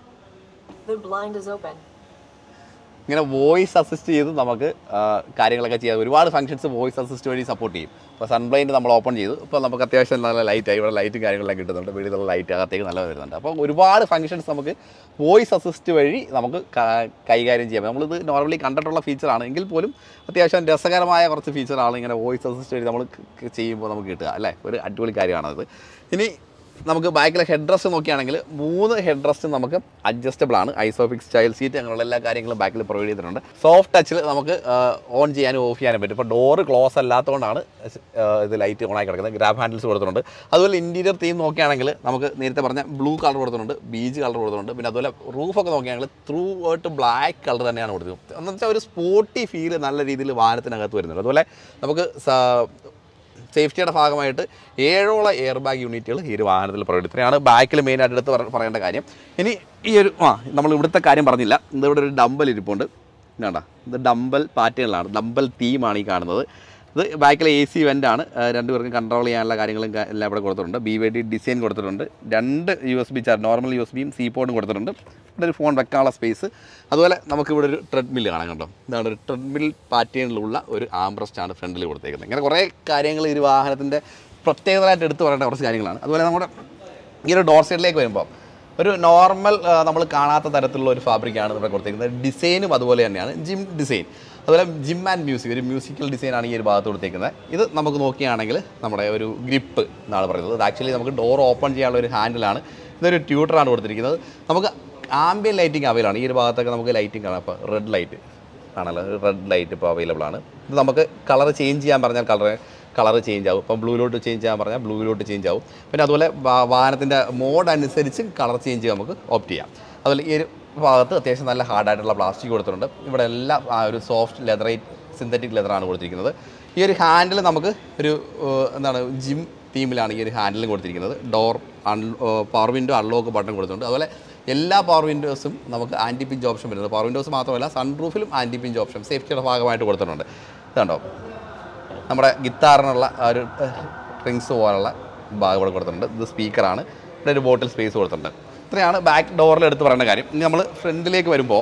S1: ഇങ്ങനെ വോയിസ് അസിസ്റ്റ് ചെയ്ത് നമുക്ക് കാര്യങ്ങളൊക്കെ ചെയ്യാം. ഒരുപാട് ഫംഗ്ഷൻസ് വോയിസ് അസിസ്റ്റ് വഴി സപ്പോർട്ട് ചെയ്യും. അപ്പോൾ സൺബ്ലൈൻഡ് നമ്മൾ ഓപ്പൺ ചെയ്തു. ഇപ്പോൾ നമുക്ക് അത്യാവശ്യം നല്ല ലൈറ്റായി. ഇവിടെ ലൈറ്റും കാര്യങ്ങളെല്ലാം കിട്ടുന്നുണ്ട്. വീട്ടിലുള്ള ലൈറ്റ് അകത്തേക്ക് നല്ല വരുന്നുണ്ട്. അപ്പോൾ ഒരുപാട് ഫംഗ്ഷൻസ് നമുക്ക് വോയിസ് അസിസ്റ്റ് വഴി നമുക്ക് കൈകാര്യം ചെയ്യാം. നമ്മളിത് നോർമലി കണ്ടിട്ടുള്ള ഫീച്ചറാണ് എങ്കിൽ പോലും അത്യാവശ്യം രസകരമായ കുറച്ച് ഫീച്ചറാണ് ഇങ്ങനെ വോയിസ് അസിസ്റ്റ് വഴി നമ്മൾ ചെയ്യുമ്പോൾ നമുക്ക് കിട്ടുക, അല്ലേ? ഒരു അടിപൊളി കാര്യമാണത്. ഇനി നമുക്ക് ബാക്കിലെ ഹെഡ് റെസ്റ്റ് നോക്കുകയാണെങ്കിൽ 3 ഹെഡ് റെസ്റ്റ് നമുക്ക് അഡ്ജസ്റ്റബിൾ ആണ്. ഐസോഫിക്സ് സ്റ്റൈൽ സീറ്റ് അങ്ങനെയുള്ള എല്ലാ കാര്യങ്ങളും ബാക്കിൽ പ്രൊവൈഡ് ചെയ്തിട്ടുണ്ട്. സോഫ്റ്റ് ടച്ചിൽ നമുക്ക് ഓൺ ചെയ്യാനും ഓഫ് ചെയ്യാനും പറ്റും. ഇപ്പോൾ ഡോറ് ക്ലോസ് അല്ലാത്തതുകൊണ്ടാണ് ഇത് ലൈറ്റ് ഓൺ ആയി കിടക്കുന്നത്. ഗ്രാബ് ഹാൻഡിൽസ് കൊടുത്തിട്ടുണ്ട്. അതുപോലെ ഇൻറ്റീരിയർ തീം നോക്കുകയാണെങ്കിൽ നമുക്ക് നേരത്തെ പറഞ്ഞ ബ്ലൂ കളർ കൊടുത്തിട്ടുണ്ട്, ബീജ് കളർ കൊടുത്തിട്ടുണ്ട്. പിന്നെ അതുപോലെ റൂഫൊക്കെ നോക്കുകയാണെങ്കിൽ ത്രൂ ഔട്ട് ബ്ലാക്ക് കളർ തന്നെയാണ് കൊടുത്തത്. എന്ന് വെച്ചാൽ ഒരു സ്പോർട്ടി ഫീൽ നല്ല രീതിയിൽ വാഹനത്തിനകത്ത് വരുന്നുണ്ട്. അതുപോലെ നമുക്ക് സേഫ്റ്റിയുടെ ഭാഗമായിട്ട് 7ഓളം എയർ ബാഗ് യൂണിറ്റുകൾ ഈ ഒരു വാഹനത്തിൽ പ്രൊവൈഡ്. ഇത്രയാണ് ബാക്കിൽ മെയിനായിട്ട് എടുത്ത് പറയേണ്ട കാര്യം. ഇനി ഈ ഒരു നമ്മൾ ഇവിടുത്തെ കാര്യം പറഞ്ഞില്ല. ഇവിടെ ഒരു ഡമ്പൽ ഇരിപ്പുണ്ട്. വേണ്ട, ഇത് ഡമ്പൽ പാറ്റേണിലാണ്, ഡമ്പൽ തീമാണ് ഈ കാണുന്നത്. ഇത് ബാക്കിലെ AC വെൻ്റാണ്. 2 പേർക്കും കൺട്രോൾ ചെയ്യാനുള്ള കാര്യങ്ങളും എല്ലാം ഇവിടെ കൊടുത്തിട്ടുണ്ട്. BYD ഡിസൈൻ കൊടുത്തിട്ടുണ്ട്. 2 USB ചാർജ്, നോർമൽ USBയും C പോർട്ടും കൊടുത്തിട്ടുണ്ട്. ഇവിടെ ഒരു ഫോൺ വെക്കാനുള്ള സ്പേസ്. അതുപോലെ നമുക്കിവിടെ ഒരു ട്രെഡ്മില്ല് കാണാൻ കണ്ടോ. ഇതാണ് ഒരു ട്രെഡ്മിൽ പാറ്റേണിലുള്ള ഒരു ആംബ്രസ്റ്റാണ് ഫ്രണ്ടിൽ കൊടുത്തേക്കുന്നത്. ഇങ്ങനെ കുറേ കാര്യങ്ങൾ ഈ വാഹനത്തിൻ്റെ പ്രത്യേകതയായിട്ട് എടുത്ത് പറയേണ്ട കുറച്ച് കാര്യങ്ങളാണ്. അതുപോലെ നമ്മുടെ ഈ ഒരു ഡോർ സൈഡിലേക്ക് വരുമ്പോൾ ഒരു നോർമൽ നമ്മൾ കാണാത്ത തരത്തിലുള്ള ഒരു ഫാബ്രിക്കാണ് ഇവിടെ കൊടുത്തേക്കുന്നത്. ഡിസൈനും അതുപോലെ തന്നെയാണ്, ജിം ഡിസൈൻ. അതുപോലെ ജിം ആൻഡ് മ്യൂസിക്, ഒരു മ്യൂസിക്കൽ ഡിസൈനാണ് ഈ ഒരു ഭാഗത്ത് കൊടുത്തേക്കുന്നത്. ഇത് നമുക്ക് നോക്കുകയാണെങ്കിൽ നമ്മുടെ ഒരു ഗ്രിപ്പ് എന്നാണ് പറയുന്നത്. ഇത് ആക്ച്വലി നമുക്ക് ഡോർ ഓപ്പൺ ചെയ്യാനുള്ള ഒരു ഹാൻഡിലാണ്. ഇതൊരു ട്യൂട്ടറാണ് കൊടുത്തിരിക്കുന്നത്. നമുക്ക് ആംബിയൻ ലൈറ്റിംഗ് അവൈലബിൾ ആണ്. ഈ ഒരു ഭാഗത്തൊക്കെ നമുക്ക് ലൈറ്റിംഗ് കാണാം. അപ്പോൾ റെഡ് ലൈറ്റ് ആണല്ലോ, റെഡ് ലൈറ്റ് ഇപ്പോൾ അവൈലബിൾ ആണ്. ഇത് നമുക്ക് കളർ ചേഞ്ച് ചെയ്യാൻ പറഞ്ഞാൽ കളർ ചേഞ്ച് ആവും. ഇപ്പോൾ ബ്ലൂയിലോട്ട് ചേഞ്ച് ചെയ്യാൻ പറഞ്ഞാൽ ബ്ലൂയിലോട്ട് ചേഞ്ച് ആവും. പിന്നെ അതുപോലെ വാഹനത്തിൻ്റെ മോഡ് അനുസരിച്ച് കളർ ചേഞ്ച് ചെയ്യാൻ നമുക്ക് ഓപ്റ്റ് ചെയ്യാം. അതുപോലെ ഈ ഒരു ഭാഗത്ത് അത്യാവശ്യം നല്ല ഹാർഡായിട്ടുള്ള പ്ലാസ്റ്റിക് കൊടുത്തിട്ടുണ്ട്. ഇവിടെ എല്ലാം ഒരു സോഫ്റ്റ് ലെതറൈറ്റ് സിന്തറ്റിക് ലെതറാണ് കൊടുത്തിരിക്കുന്നത്. ഈ ഒരു ഹാൻഡിൽ നമുക്ക് ഒരു എന്താണ് ജിം തീമിലാണ് ഈ ഒരു ഹാൻഡിലും കൊടുത്തിരിക്കുന്നത്. Door power window unlock button കൊടുത്തിട്ടുണ്ട്. അതുപോലെ എല്ലാ പവർ വിൻഡോസും നമുക്ക് ആൻറ്റി പിഞ്ച് ഓപ്ഷൻ വരുന്നത്. പവർ വിൻഡോസ് മാത്രമല്ല സൺറൂഫിലും ആൻറ്റി പിഞ്ച് ഓപ്ഷൻ സേഫ്റ്റിയുടെ ഭാഗമായിട്ട് കൊടുത്തിട്ടുണ്ട്. ഇതുണ്ടോ, നമ്മുടെ ഗിത്താറിനുള്ള ഒരു സ്ട്രിങ്സ് പോലുള്ള ഭാഗം ഇവിടെ കൊടുത്തിട്ടുണ്ട്. ഇത് സ്പീക്കറാണ്. ഇവിടെ ഒരു ബോട്ടിൽ സ്പേസ് കൊടുത്തിട്ടുണ്ട്. ഇത്രയാണ് ബാക്ക് ഡോറിൽ എടുത്ത് പറയേണ്ട കാര്യം. ഇനി നമ്മൾ ഫ്രണ്ടിലേക്ക് വരുമ്പോൾ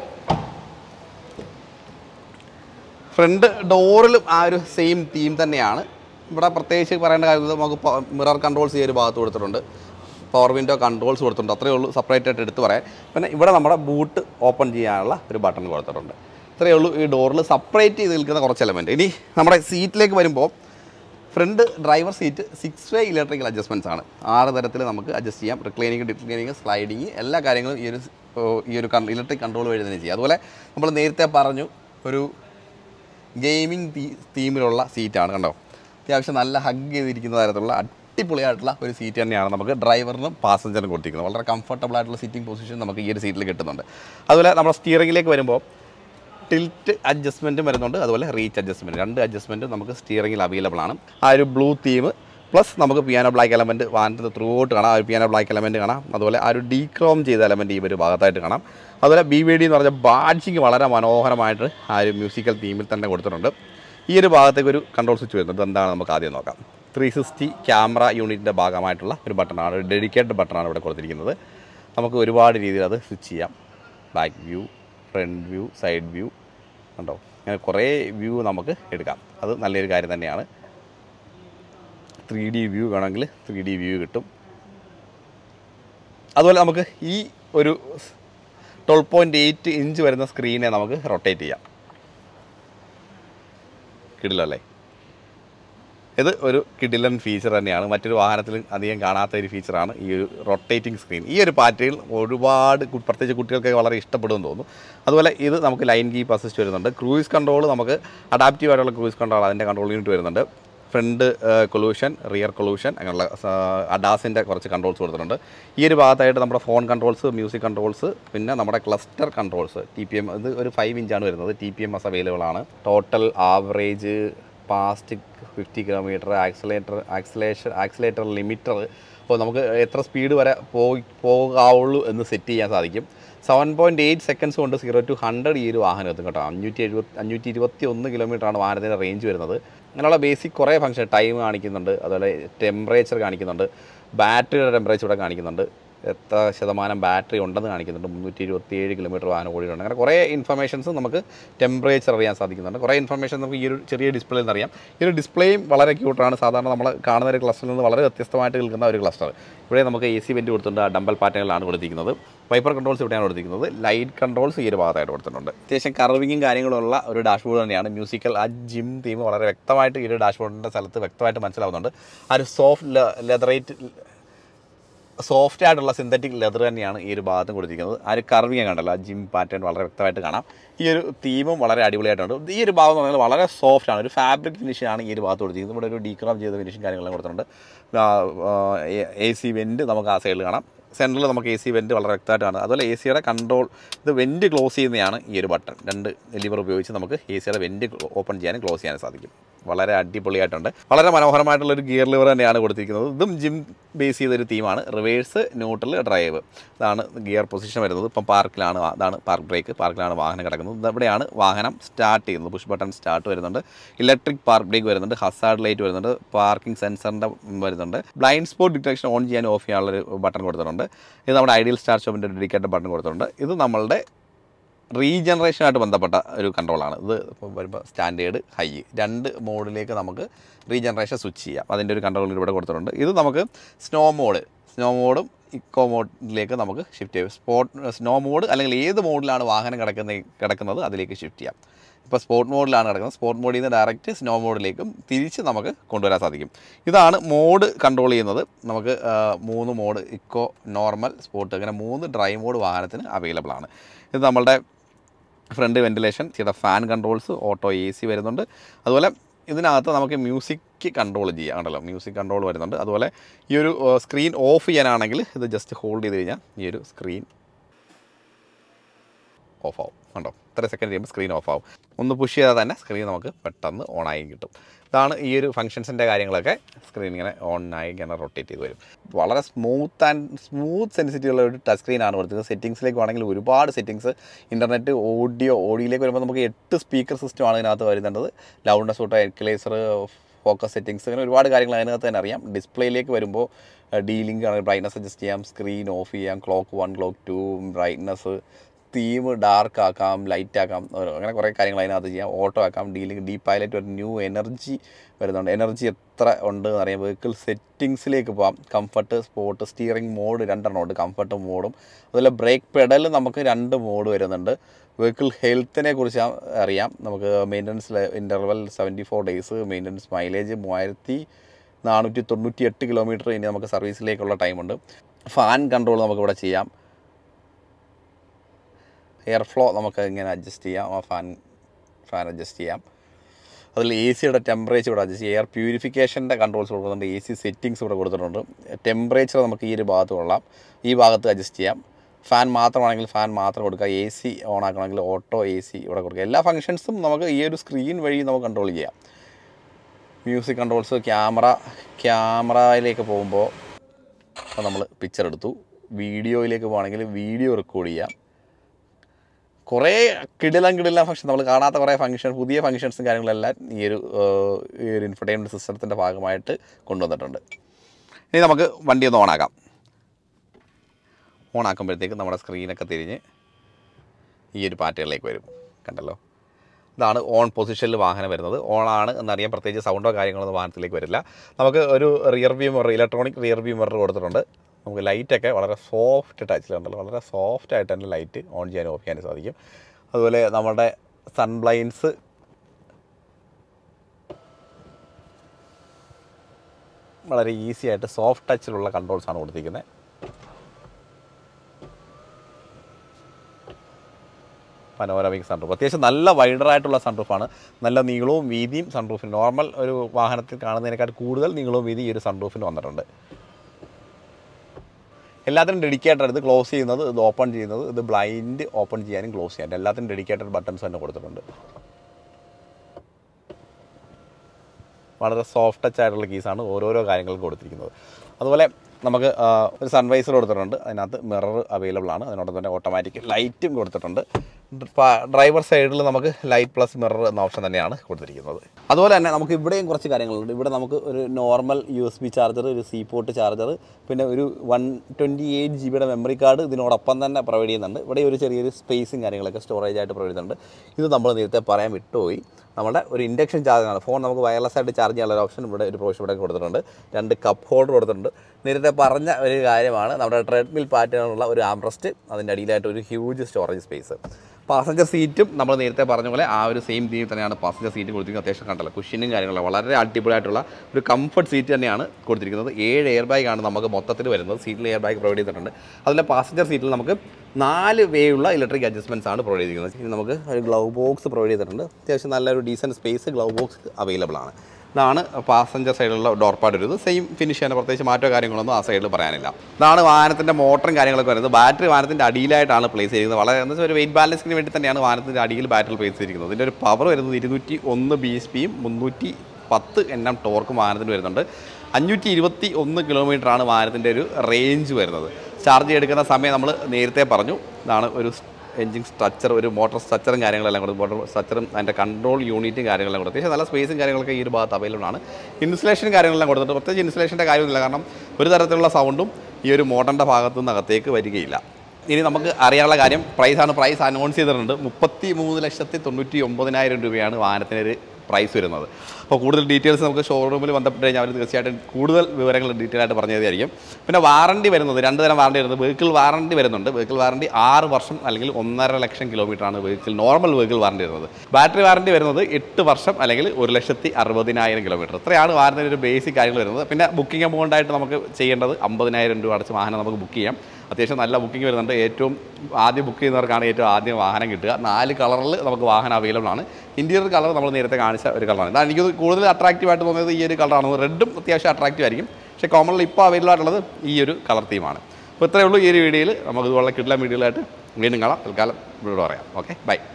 S1: ഫ്രണ്ട് ഡോറിലും ആ ഒരു സെയിം തീം തന്നെയാണ്. ഇവിടെ പ്രത്യേകിച്ച് പറയേണ്ട കാര്യം നമുക്ക് മിറർ കൺട്രോൾസ് ഈ ഒരു ഭാഗത്ത് കൊടുത്തിട്ടുണ്ട്. പവർ വിൻഡോ കൺട്രോൾസ് കൊടുത്തിട്ടുണ്ട്. അത്രയേ ഉള്ളൂ സെപ്പറേറ്റ് ആയിട്ട് എടുത്ത് പറയാൻ. പിന്നെ ഇവിടെ നമ്മുടെ ബൂട്ട് ഓപ്പൺ ചെയ്യാനുള്ള ഒരു ബട്ടൺ കൊടുത്തിട്ടുണ്ട്. ഇത്രയേ ഉള്ളൂ ഈ ഡോറിൽ സെപ്പറേറ്റ് ചെയ്ത് നിൽക്കുന്ന കുറച്ച് എലമെൻറ്റ്. ഇനി നമ്മുടെ സീറ്റിലേക്ക് വരുമ്പോൾ front driver seat 6 way electrical adjustments ആണ്. 6 തരത്തിൽ നമുക്ക് അഡ്ജസ്റ്റ് ചെയ്യാം. റിക്ലൈനിങ്, ഡിക്ലൈനിങ്, സ്ലൈഡിങ് എല്ലാ കാര്യങ്ങളും ഈ ഒരു ഇലക്ട്രിക് കൺട്രോൾ വഴി തന്നെ ചെയ്യാം. അതുപോലെ നമ്മൾ നേരത്തെ പറഞ്ഞു ഒരു ഗെയിമിംഗ് തീമിലുള്ള സീറ്റാണ്. കണ്ടോ, അത്യാവശ്യം നല്ല ഹഗ് ചെയ്തിരിക്കുന്ന തരത്തിലുള്ള അടിപൊളിയായിട്ടുള്ള ഒരു സീറ്റ് തന്നെയാണ് നമുക്ക് ഡ്രൈവറിനും പാസഞ്ചറിനും കൊടുത്തിരിക്കുന്നത്. വളരെ കംഫർട്ടബിൾ ആയിട്ടുള്ള സിറ്റിംഗ് പൊസിഷൻ നമുക്ക് ഈ ഒരു സീറ്റിൽ കിട്ടുന്നുണ്ട്. അതുപോലെ നമ്മുടെ സ്റ്റിയറിംഗിലേക്ക് വരുമ്പോൾ ടിൽറ്റ് അഡ്ജസ്റ്റ്മെൻറ്റും വരുന്നുണ്ട്. അതുപോലെ റീച്ച് അഡ്ജസ്റ്റ്മെൻറ്റ്, 2 അഡ്ജസ്റ്റ്മെൻറ്റും നമുക്ക് സ്റ്റിയറിംഗിൽ അവൈലബിൾ ആണ്. ആ ഒരു ബ്ലൂ തീം പ്ലസ് നമുക്ക് പിയാനോ ബ്ലാക്ക് എലമെൻറ്റ് വാഹനത്തിൽ ത്രൂ ഔട്ട് കാണാം. ആ ഒരു പിയാനോ ബ്ലാക്ക് എലമെൻറ്റ് കാണാം. അതുപോലെ ആ ഒരു ഡീക്രോം ചെയ്ത എലമെൻറ്റ് ഈ ഒരു ഭാഗത്തായിട്ട് കാണാം. അതുപോലെ BYD എന്ന് പറഞ്ഞ ബാഡ്ജിങ് വളരെ മനോഹരമായിട്ട് ആ ഒരു മ്യൂസിക്കൽ തീമിൽ തന്നെ കൊടുത്തിട്ടുണ്ട്. ഈ ഒരു ഭാഗത്തേക്ക് ഒരു കൺട്രോൾ സ്വിച്ച് വരുന്നത് എന്താണ് നമുക്ക് ആദ്യം നോക്കാം. 360 ക്യാമറ യൂണിറ്റിൻ്റെ ഭാഗമായിട്ടുള്ള ഒരു ബട്ടണാണ്, ഒരു ഡെഡിക്കേറ്റഡ് ബട്ടണാണ് ഇവിടെ കൊടുത്തിരിക്കുന്നത്. നമുക്ക് ഒരുപാട് രീതിയിൽ അത് സ്വിച്ച് ചെയ്യാം. Back view, front view, side view, ഉണ്ടോ, അങ്ങനെ കുറേ വ്യൂ നമുക്ക് എടുക്കാം. അത് നല്ലൊരു കാര്യം തന്നെയാണ്. 3D വ്യൂ വേണമെങ്കിൽ 3D വ്യൂ കിട്ടും. അതുപോലെ നമുക്ക് ഈ ഒരു 12.8 ഇഞ്ച് വരുന്ന സ്ക്രീനെ നമുക്ക് റൊട്ടേറ്റ് ചെയ്യാം. കിടിലല്ലേ? ഇത് ഒരു കിടിലൻ ഫീച്ചർ തന്നെയാണ്. മറ്റൊരു വാഹനത്തിലും അധികം കാണാത്ത ഒരു ഫീച്ചറാണ് ഈ ഒരു റൊട്ടേറ്റിംഗ് സ്ക്രീൻ. ഈ ഒരു പാറ്റേൺ ഒരുപാട് പ്രത്യേകിച്ച് കുട്ടികൾക്ക് വളരെ ഇഷ്ടപ്പെടുമെന്ന് തോന്നുന്നു. അതുപോലെ ഇത് നമുക്ക് ലൈൻ കീപ്പ് അസിസ്റ്റ് വരുന്നുണ്ട്. ക്രൂയിസ് കൺട്രോൾ നമുക്ക് അഡാപ്റ്റീവ് ആയിട്ടുള്ള ക്രൂയിസ് കൺട്രോൾ, അതിൻ്റെ കൺട്രോൾ യൂണിറ്റ് വരുന്നുണ്ട്. ഫ്രണ്ട് കൊലൂഷൻ, റിയർ കൊലൂഷൻ, അങ്ങനെയുള്ള അഡാസിൻ്റെ കുറച്ച് കൺട്രോൾസ് കൊടുത്തിട്ടുണ്ട്. ഈ ഒരു ഭാഗത്തായിട്ട് നമ്മുടെ ഫോൺ കൺട്രോൾസ്, മ്യൂസിക് കൺട്രോൾസ്, പിന്നെ നമ്മുടെ ക്ലസ്റ്റർ കൺട്രോൾസ്, TPM ഇത് ഒരു 5 ഇഞ്ചാണ് വരുന്നത്. TPMS അവൈലബിൾ ആണ്. Total average, past 50 kilometre, accelerator limiter, അപ്പോൾ നമുക്ക് എത്ര സ്പീഡ് വരെ പോകാവുള്ളൂ എന്ന് സെറ്റ് ചെയ്യാൻ സാധിക്കും. 7.8 സെക്കൻഡ്സ് കൊണ്ട് 0 to 100 ഈ ഒരു വാഹനം എത്തും കേട്ടോ. 521 കിലോമീറ്ററാണ് വാഹനത്തിൻ്റെ റേഞ്ച് വരുന്നത്. അങ്ങനെയുള്ള ബേസിക് കുറേ ഫംഗ്ഷൻ, ടൈം കാണിക്കുന്നുണ്ട്, അതുപോലെ ടെമ്പറേച്ചർ കാണിക്കുന്നുണ്ട്, ബാറ്ററിയുടെ ടെമ്പറേച്ചർ ഇവിടെ കാണിക്കുന്നുണ്ട്, എത്ര ശതമാനം ബാറ്ററി ഉണ്ടെന്ന് കാണിക്കുന്നുണ്ട്. 327 കിലോമീറ്റർ വാഹനം ഓടിയിട്ടുണ്ട്. അങ്ങനെ കുറേ ഇൻഫർമേഷൻസ് നമുക്ക് ടെമ്പറേച്ചർ അറിയാൻ സാധിക്കുന്നുണ്ട്. കുറേ ഇൻഫർമേഷൻ നമുക്ക് ഈ ഒരു ചെറിയ ഡിസ്പ്ലേയിൽ നിന്ന് അറിയാം. ഈ ഒരു ഡിസ്പ്ലേയും വളരെ ക്യൂട്ടാണ്. സാധാരണ നമ്മൾ കാണുന്ന ഒരു ക്ലസ്റ്ററിൽ നിന്ന് വളരെ വ്യത്യസ്തമായിട്ട് നിൽക്കുന്ന ഒരു ക്ലസ്റ്റർ. ഇവിടെ നമുക്ക് AC വെൻറ്റ് കൊടുത്തിട്ടുണ്ട്. ഡംബൽ പാറ്റേണിലാണ് കൊടുത്തിരിക്കുന്നത്. വൈപ്പർ കൺട്രോൾസ് ഇവിടെയാണ് കൊടുത്തിരിക്കുന്നത്. ലൈറ്റ് കൺട്രോൾസ് ഈ ഒരു ഭാഗത്തായിട്ട് കൊടുത്തിട്ടുണ്ട്. അത്യാവശ്യം കർവിങ്ങും കാര്യങ്ങളുള്ള ഒരു ഡാഷ്ബോർഡ് തന്നെയാണ്. മ്യൂസിക്കൽ ആ ജിം തീം വളരെ വ്യക്തമായിട്ട് ഈ ഒരു ഡാഷ്ബോർഡിൻ്റെ സ്ഥലത്ത് വ്യക്തമായിട്ട് മനസ്സിലാവുന്നുണ്ട്. ആ ഒരു സോഫ്റ്റ് ആയിട്ടുള്ള സിന്തറ്റിക് ലെതർ തന്നെയാണ് ഈ ഒരു ഭാഗത്തും കൊടുത്തിരിക്കുന്നത്. ആ ഒരു കർവിങ് കണ്ടല്ലോ, ആ ജിം പാറ്റേൺ വളരെ വ്യക്തമായിട്ട് കാണാം. ഈ ഒരു തീമും വളരെ അടിപൊളിയായിട്ടുണ്ട്. ഈ ഒരു ഭാഗം എന്ന് പറഞ്ഞാൽ വളരെ സോഫ്റ്റാണ്, ഒരു ഫാബ്രിക് ഫിനിഷാണ് ഈ ഒരു ഭാഗത്ത് കൊടുത്തിരിക്കുന്നത്. ഇവിടെ ഒരു ഡീക്രോം ചെയ്ത ഫിനിഷും കാര്യങ്ങളും കൊടുത്തിട്ടുണ്ട്. AC വെൻറ്റ് നമുക്ക് ആ സൈഡിൽ കാണാം. സെൻറ്ററിൽ നമുക്ക് AC വെൻറ്റ് വളരെ വ്യക്തമായിട്ട് കാണാം. അതുപോലെ AC കൺട്രോൾ, ഇത് വെൻറ്റ് ക്ലോസ് ചെയ്യുന്നതാണ് ഈ ഒരു ബട്ടൺ. 2 ലിവർ ഉപയോഗിച്ച് നമുക്ക് AC വെൻറ്റ് ഓപ്പൺ ചെയ്യാനും ക്ലോസ് ചെയ്യാനും സാധിക്കും. വളരെ അടിപൊളിയായിട്ടുണ്ട്. വളരെ മനോഹരമായിട്ടുള്ളൊരു ഗിയർ ലിവർ തന്നെയാണ് കൊടുത്തിരിക്കുന്നത്. ഇതും ജിം ബേസ് ചെയ്തൊരു തീമാണ്. റിവേഴ്സ്, ന്യൂട്രൽ, ഡ്രൈവ്, ഇതാണ് ഗിയർ പൊസിഷൻ വരുന്നത്. ഇപ്പം പാർക്കിലാണ്, അതാണ് പാർക്ക് ബ്രേക്ക്, പാർക്കിലാണ് വാഹനം കിടക്കുന്നത്. ഇവിടെയാണ് വാഹനം സ്റ്റാർട്ട് ചെയ്യുന്നത്. പുഷ് ബട്ടൺ സ്റ്റാർട്ട് വരുന്നുണ്ട്. ഇലക്ട്രിക് പാർക്ക് ബ്രേക്ക് വരുന്നുണ്ട്. ഹസാർഡ് ലൈറ്റ് വരുന്നുണ്ട്. പാർക്കിംഗ് സെൻസറിൻ്റെ വരുന്നുണ്ട്. ബ്ലൈൻഡ് സ്പോട്ട് ഡിറ്റക്ഷൻ ഓൺ ചെയ്യാനും ഓഫ് ചെയ്യാനുള്ളൊരു ബട്ടൺ കൊടുത്തിട്ടുണ്ട്. ഇത് നമ്മുടെ ഐഡിയൽ സ്റ്റാർട്ട് സ്റ്റോപ്പിൻ്റെ ഡെഡിക്കേറ്റഡ് ബട്ടൺ കൊടുത്തിട്ടുണ്ട്. ഇത് നമ്മളുടെ റീജനറേഷനായിട്ട് ബന്ധപ്പെട്ട ഒരു കൺട്രോളാണ്. ഇത് ഇപ്പോൾ വരുമ്പോൾ സ്റ്റാൻഡേർഡ്, ഹൈ 2 മോഡിലേക്ക് നമുക്ക് റീജനറേഷൻ സ്വിച്ച് ചെയ്യാം. അതിൻ്റെ ഒരു കൺട്രോൾ ഇവിടെ കൊടുത്തിട്ടുണ്ട്. ഇത് നമുക്ക് സ്നോ മോഡും ഇക്കോ മോഡിലേക്ക് നമുക്ക് ഷിഫ്റ്റ് ചെയ്യാം. സ്നോ മോഡ് അല്ലെങ്കിൽ ഏത് മോഡിലാണ് വാഹനം കിടക്കുന്നത് അതിലേക്ക് ഷിഫ്റ്റ് ചെയ്യാം. ഇപ്പോൾ സ്പോർട്ട് മോഡിലാണ് കിടക്കുന്നത്. സ്പോർട്ട് മോഡിൽ നിന്ന് ഡയറക്റ്റ് സ്നോ മോഡിലേക്കും തിരിച്ച് നമുക്ക് കൊണ്ടുവരാൻ സാധിക്കും. ഇതാണ് മോഡ് കൺട്രോൾ ചെയ്യുന്നത്. നമുക്ക് 3 മോഡ്, ഇക്കോ, നോർമൽ, സ്പോർട്ട്, അങ്ങനെ 3 ഡ്രൈവ് മോഡ് വാഹനത്തിന് അവൈലബിൾ ആണ്. ഇത് നമ്മളുടെ ഫ്രണ്ട് വെൻറ്റിലേഷൻ, ചില ഫാൻ കൺട്രോൾസ്, ഓട്ടോ AC വരുന്നുണ്ട്. അതുപോലെ ഇതിനകത്ത് നമുക്ക് മ്യൂസിക് കൺട്രോൾ ചെയ്യാം. കണ്ടല്ലോ, മ്യൂസിക് കൺട്രോൾ വരുന്നുണ്ട്. അതുപോലെ ഈ ഒരു സ്ക്രീൻ ഓഫ് ചെയ്യാനാണെങ്കിൽ ഇത് ജസ്റ്റ് ഹോൾഡ് ചെയ്ത് കഴിഞ്ഞാൽ ഈ ഒരു സ്ക്രീൻ ഓഫ് ആവും. കണ്ടോ, ഇത്ര സെക്കൻഡ് ചെയ്യുമ്പോൾ സ്ക്രീൻ ഓഫ് ആവും. ഒന്ന് പുഷ് ചെയ്താൽ തന്നെ സ്ക്രീൻ നമുക്ക് പെട്ടെന്ന് ഓണായി കിട്ടും. ഇതാണ് ഈ ഒരു ഫംഗ്ഷൻസിൻ്റെ കാര്യങ്ങളൊക്കെ. സ്ക്രീൻ ഇങ്ങനെ ഓണായി ഇങ്ങനെ റൊട്ടേറ്റ് ചെയ്ത് വരും. വളരെ സ്മൂത്ത് സെൻസിറ്റീവ് ഉള്ള ഒരു ടച്ച് സ്ക്രീനാണ് കൊടുത്തത്. സെറ്റിങ്സിലേക്ക് ആണെങ്കിൽ ഒരുപാട് സെറ്റിങ്സ്, ഇൻ്റർനെറ്റ്, ഓഡിയോയിലേക്ക് വരുമ്പോൾ നമുക്ക് 8 സ്പീക്കർ സിസ്റ്റമാണ് ഇതിനകത്ത് വരുന്നുണ്ട്. ലൗഡ്നെസ് തൊട്ട് എക്വലൈസർ, ഫോക്കസ് സെറ്റിങ്സ്, അങ്ങനെ ഒരുപാട് കാര്യങ്ങൾ അതിനകത്ത് തന്നെ അറിയാം. ഡിസ്പ്ലേയിലേക്ക് വരുമ്പോൾ ഡീലിംഗ് ആണ്, ബ്രൈറ്റ്നസ് അഡ്ജസ്റ്റ് ചെയ്യാം, സ്ക്രീൻ ഓഫ് ചെയ്യാം, clock 1, clock 2, brightness, theme dark ആക്കാം, ലൈറ്റ് ആക്കാം, അങ്ങനെ കുറേ കാര്യങ്ങൾ അതിനകത്ത് ചെയ്യാം. ഓട്ടോ ആക്കാം, ഡീപ്പ് ഹൈലൈറ്റ്, ഒരു ന്യൂ എനർജി വരുന്നുണ്ട്. എനർജി എത്ര ഉണ്ട് എന്ന് അറിയാം. വെഹിക്കിൾ സെറ്റിങ്സിലേക്ക് പോകാം. കംഫർട്ട്, സ്പോർട്ട്, സ്റ്റിയറിംഗ് മോഡ് 2 ഉണ്ട്, കംഫർട്ട് മോഡും. അതുപോലെ ബ്രേക്ക് പെഡൽ നമുക്ക് 2 മോഡ് വരുന്നുണ്ട്. വെഹിക്കിൾ ഹെൽത്തിനെ കുറിച്ച് അറിയാം. നമുക്ക് maintenance interval 74 days, maintenance mileage 3498 kilometre ഇനി നമുക്ക് സർവീസിലേക്കുള്ള ടൈമുണ്ട്. ഫാൻ കൺട്രോൾ നമുക്കിവിടെ ചെയ്യാം. എയർ ഫ്ലോ നമുക്ക് ഇങ്ങനെ അഡ്ജസ്റ്റ് ചെയ്യാം. ആ ഫാൻ അഡ്ജസ്റ്റ് ചെയ്യാം. അതിൽ AC ടെമ്പറേച്ചർ ഇവിടെ അഡ്ജസ്റ്റ് ചെയ്യാം. എയർ പ്യൂരിഫിക്കേഷൻ്റെ കൺട്രോൾസ് കൊടുക്കുന്നുണ്ട്. AC സെറ്റിങ്സ് ഇവിടെ കൊടുത്തിട്ടുണ്ട്. ടെമ്പറേച്ചർ നമുക്ക് ഈ ഒരു ഭാഗത്ത് കൊള്ളാം, ഈ ഭാഗത്ത് അഡ്ജസ്റ്റ് ചെയ്യാം. ഫാൻ മാത്രമാണെങ്കിൽ ഫാൻ മാത്രം കൊടുക്കുക. AC ഓൺ ആക്കണമെങ്കിൽ ഓട്ടോ AC ഇവിടെ കൊടുക്കുക. എല്ലാ ഫങ്ഷൻസും നമുക്ക് ഈ ഒരു സ്ക്രീൻ വഴി നമുക്ക് കൺട്രോൾ ചെയ്യാം. മ്യൂസിക് കൺട്രോൾസ്, ക്യാമറയിലേക്ക് പോകുമ്പോൾ നമ്മൾ പിക്ചർ എടുത്തു. വീഡിയോയിലേക്ക് പോകുകയാണെങ്കിൽ വീഡിയോ റെക്കോർഡ് ചെയ്യാം. കുറേ കിടിലം ഫംഗ്ഷൻ, നമ്മൾ കാണാത്ത കുറേ പുതിയ ഫംഗ്ഷൻസും കാര്യങ്ങളെല്ലാം ഈ ഒരു ഇൻഫർടൈൻമെൻറ്റ് സിസ്റ്റത്തിൻ്റെ ഭാഗമായിട്ട് കൊണ്ടുവന്നിട്ടുണ്ട്. ഇനി നമുക്ക് വണ്ടി ഒന്ന് ഓണാക്കാം. ഓണാക്കുമ്പോഴത്തേക്ക് നമ്മുടെ സ്ക്രീനൊക്കെ തിരിഞ്ഞ് ഈ ഒരു പാറ്റേണിലേക്ക് വരും. കണ്ടല്ലോ, ഇതാണ് ഓൺ പൊസിഷനിൽ വാഹനം വരുന്നത്. ഓണാണ് എന്നറിയാൻ പ്രത്യേകിച്ച് സൗണ്ടോ കാര്യങ്ങളൊന്നും വാഹനത്തിലേക്ക് വരില്ല. നമുക്ക് ഒരു ഇലക്ട്രോണിക് റിയർ വ്യൂ മിറർ കൊടുത്തിട്ടുണ്ട്. നമുക്ക് ലൈറ്റൊക്കെ വളരെ സോഫ്റ്റ് ടച്ചിലുണ്ടല്ലോ, വളരെ സോഫ്റ്റായിട്ട് തന്നെ ലൈറ്റ് ഓൺ ചെയ്യാനും ഓഫ് ചെയ്യാനും സാധിക്കും. അതുപോലെ നമ്മുടെ സൺബ്ലൈൻസ് വളരെ ഈസി ആയിട്ട് സോഫ്റ്റ് ടച്ചിലുള്ള കൺട്രോൾസാണ് കൊടുത്തിരിക്കുന്നത്. പനോരമിക് സൺറൂഫ്, അത്യാവശ്യം നല്ല വൈഡറായിട്ടുള്ള സൺറൂഫാണ്. നല്ല നീളവും വീതിയും സൺറൂഫിന്, നോർമൽ ഒരു വാഹനത്തിൽ കാണുന്നതിനേക്കാൾ കൂടുതൽ നീളവും വീതി ഈ ഒരു സൺറൂഫിന് വന്നിട്ടുണ്ട്. എല്ലാത്തിനും ഡെഡിക്കേറ്റഡ്, ഇത് ക്ലോസ് ചെയ്യുന്നത്, ഇത് ഓപ്പൺ ചെയ്യുന്നത്, ഇത് ബ്ലൈൻഡ് ഓപ്പൺ ചെയ്യാനും ക്ലോസ് ചെയ്യാനും എല്ലാത്തിനും ഡെഡിക്കേറ്റഡ് ബട്ടൺസ് തന്നെ കൊടുത്തിട്ടുണ്ട്. വളരെ സോഫ്റ്റ് ടച്ച് ആയിട്ടുള്ള കീസാണ് ഓരോരോ കാര്യങ്ങൾക്ക് കൊടുത്തിരിക്കുന്നത്. അതുപോലെ നമുക്ക് ഒരു സൺവൈസർ കൊടുത്തിട്ടുണ്ട്. അതിനകത്ത് മിറർ അവൈലബിൾ ആണ്. അതിനോടൊപ്പം തന്നെ ഓട്ടോമാറ്റിക് ലൈറ്റും കൊടുത്തിട്ടുണ്ട്. ഡ്രൈവർ സൈഡിൽ നമുക്ക് ലൈറ്റ് പ്ലസ് മിറർ എന്ന ഓപ്ഷൻ തന്നെയാണ് കൊടുത്തിരിക്കുന്നത്. അതുപോലെ തന്നെ നമുക്ക് ഇവിടെയും കുറച്ച് കാര്യങ്ങളുണ്ട്. ഇവിടെ നമുക്ക് ഒരു നോർമൽ USB ചാർജർ, ഒരു C പോർട്ട് ചാർജർ, പിന്നെ ഒരു 128 GB മെമ്മറി കാർഡ് ഇതിനോടൊപ്പം തന്നെ പ്രൊവൈഡ് ചെയ്യുന്നുണ്ട്. ഇവിടെ ഒരു ചെറിയൊരു സ്പേസും കാര്യങ്ങളൊക്കെ സ്റ്റോറേജ് ആയിട്ട് പ്രൊവൈഡ് ചെയ്യുന്നുണ്ട്. ഇത് നമ്മൾ നേരത്തെ പറയാൻ വിട്ടുപോയി. നമ്മുടെ ഒരു ഇൻഡക്ഷൻ ചാർജറാണ്. ഫോൺ നമുക്ക് വയർലെസ് ആയിട്ട് ചാർജ് ചെയ്യാനുള്ള ഒരു ഓപ്ഷൻ ഇവിടെ ഒരു പ്രൊവിഷൻ ഇവിടെ കൊടുത്തിട്ടുണ്ട്. 2 കപ്പ് ഹോൾഡർ കൊടുത്തിട്ടുണ്ട്. നേരത്തെ പറഞ്ഞ ഒരു കാര്യമാണ് നമ്മുടെ ട്രെഡ്മിൽ പാറ്റേണുള്ള ഒരു ആംറസ്റ്റ്, അതിൻ്റെ അടിയിലായിട്ട് ഒരു ഹ്യൂജ് സ്റ്റോറേജ് സ്പേസ്. പാസഞ്ചർ സീറ്റും നമ്മൾ നേരത്തെ പറഞ്ഞ പോലെ ആ ഒരു സെയിം തീം തന്നെയാണ് പാസഞ്ചർ സീറ്റ് കൊടുത്തിരിക്കുന്നത്. അത്യാവശ്യം കണ്ടല്ലോ, കുഷ്യനും കാര്യങ്ങളും വളരെ അടിപൊളിയായിട്ടുള്ള ഒരു കംഫർട്ട് സീറ്റ് തന്നെയാണ് കൊടുത്തിരിക്കുന്നത്. 7 എയർ ബാഗാണ് നമുക്ക് മൊത്തത്തിൽ വരുന്നത്. സീറ്റിൽ എയർ ബാഗ് പ്രൊവൈഡ് ചെയ്തിട്ടുണ്ട്. അതിലെ പാസഞ്ചർ സീറ്റിൽ നമുക്ക് 4 വേ ഉള്ള ഇലക്ട്രിക് അഡ്ജസ്റ്റ്മെൻറ്റ്സ് ആണ് പ്രൊവൈഡ് ചെയ്തിരിക്കുന്നത്. ഇനി നമുക്ക് ഒരു ഗ്ലൗ ബോക്സ് പ്രൊവൈഡ് ചെയ്തിട്ടുണ്ട്. അത്യാവശ്യം നല്ലൊരു decent space glove box available ആണ്. ഇതാണ് പാസഞ്ചർ സൈഡിലുള്ള ഡോർ പാഡ് വരുന്നത്. സെയിം ഫിനിഷ് ചെയ്യാൻ പ്രത്യേകിച്ച് മാറ്റോ കാര്യങ്ങളൊന്നും ആ സൈഡിൽ പറയാനില്ല. ഇതാണ് വാഹനത്തിൻ്റെ മോട്ടറും കാര്യങ്ങളൊക്കെ വരുന്നത്. ബാറ്ററി വാഹനത്തിൻ്റെ അടിയിലായിട്ടാണ് പ്ലേസ് ചെയ്യുന്നത്. വളരെ എന്താ വെച്ചാൽ ഒരു വെയിറ്റ് ബാലൻസിന് വേണ്ടി തന്നെയാണ് വാഹനത്തിൻ്റെ അടിയിൽ ബാറ്ററി പ്ലേസ് ചെയ്തിരിക്കുന്നത്. ഇതിൻ്റെ ഒരു പവർ വരുന്നത് 201 BHPയും 310 Nm ടോർക്കും വാഹനത്തിന് വരുന്നുണ്ട്. 521 കിലോമീറ്ററാണ് വാഹനത്തിൻ്റെ ഒരു റേഞ്ച് വരുന്നത്. ചാർജ് എടുക്കുന്ന സമയം നമ്മൾ നേരത്തെ പറഞ്ഞു. ഇതാണ് ഒരു എൻജിൻ സ്ട്രക്ചർ, ഒരു മോട്ടോർ സ്ട്രക്ചറും കാര്യങ്ങളെല്ലാം കൊടുത്ത്, മോട്ടോർ സ്ട്രക്ചറും അതിൻ്റെ കൺട്രോൾ യൂണിറ്റും കാര്യങ്ങളെല്ലാം കൊടുത്ത് അത്യാവശ്യം നല്ല സ്പേസും കാര്യങ്ങളൊക്കെ ഈ ഒരു ഭാഗത്ത് അവൈലബിൾ ആണ്. ഇൻസുലേഷൻ കാര്യങ്ങളെല്ലാം കൊടുത്തിട്ട് പ്രത്യേകിച്ച് ഇൻസുലേഷൻ്റെ കാര്യമൊന്നുമില്ല. കാരണം ഒരു തരത്തിലുള്ള സൗണ്ടും ഈ ഒരു മോട്ടറിൻ്റെ ഭാഗത്തു നിന്ന് അകത്തേക്ക് വരികയില്ല. ഇനി നമുക്ക് അറിയാനുള്ള കാര്യം പ്രൈസ് അനൗൺസ് ചെയ്തിട്ടുണ്ട്. 33,99,000 രൂപയാണ് വാഹനത്തിനൊരു പ്രൈസ് വരുന്നത്. അപ്പോൾ കൂടുതൽ ഡീറ്റെയിൽസ് നമുക്ക് ഷോറൂമിൽ ബന്ധപ്പെട്ട് കഴിഞ്ഞാൽ അവർ തീർച്ചയായിട്ടും കൂടുതൽ വിവരങ്ങൾ ഡീറ്റെയിൽ ആയിട്ട് പറഞ്ഞു തരുമായിരിക്കും. പിന്നെ വാറണ്ടി വരുന്നത് 2 തരം വാറണ്ടി വരുന്നത്. വെഹിക്കിൾ വാറണ്ടി വരുന്നുണ്ട്. വെഹിക്കിൾ വാറണ്ടി 6 വർഷം അല്ലെങ്കിൽ 1.5 ലക്ഷം കിലോമീറ്ററാണ് നോർമൽ വെഹിക്കിൾ വാറണ്ടി വരുന്നത്. ബാറ്ററി വാറണ്ടി വരുന്നത് 8 വർഷം അല്ലെങ്കിൽ 1,60,000 കിലോമീറ്റർ. ഇത്രയാണ് വാറണ്ടിയുടെ ഒരു ബേസിക് കാര്യങ്ങൾ വരുന്നത്. പിന്നെ ബുക്കിംഗ് എമൗണ്ട് ആയിട്ട് നമുക്ക് ചെയ്യേണ്ടത് 50,000 രൂപ അടച്ച് വാഹനം നമുക്ക് ബുക്ക് ചെയ്യാം. അത്യാവശ്യം നല്ല ബുക്കിംഗ് വരുന്നുണ്ട്. ഏറ്റവും ആദ്യം ബുക്ക് ചെയ്യുന്നവർക്കാണ് ഏറ്റവും ആദ്യം വാഹനം കിട്ടുക. 4 കളറിൽ നമുക്ക് വാഹനം അവൈലബിൾ ആണ്. ഇൻറ്റീരിയർ കളർ നമ്മൾ നേരത്തെ കാണിച്ച ഒരു കളറാണ്. ഇതാണ് എനിക്ക് കൂടുതൽ അട്രാക്റ്റീവ് ആയിട്ട് തോന്നിയത് ഈ ഒരു കളറാണ്. റെഡും അത്യാവശ്യം അട്രാക്റ്റീവ് ആയിരിക്കും. പക്ഷേ കോമൺലി ഇപ്പോൾ അവൈലബിൾ ആയിട്ടുള്ളത് ഈ ഒരു കളർ തീമാണ്. അപ്പോൾ ഇത്രയേ ഉള്ളൂ ഈ ഒരു വീഡിയോയിൽ. നമുക്ക് ഇതുപോലെ കിട്ടുന്ന വീഡിയോയിലായിട്ട് വീണ്ടും കാണാം. തൽക്കാലം ഇവിടെ പറയാം. Okay, by.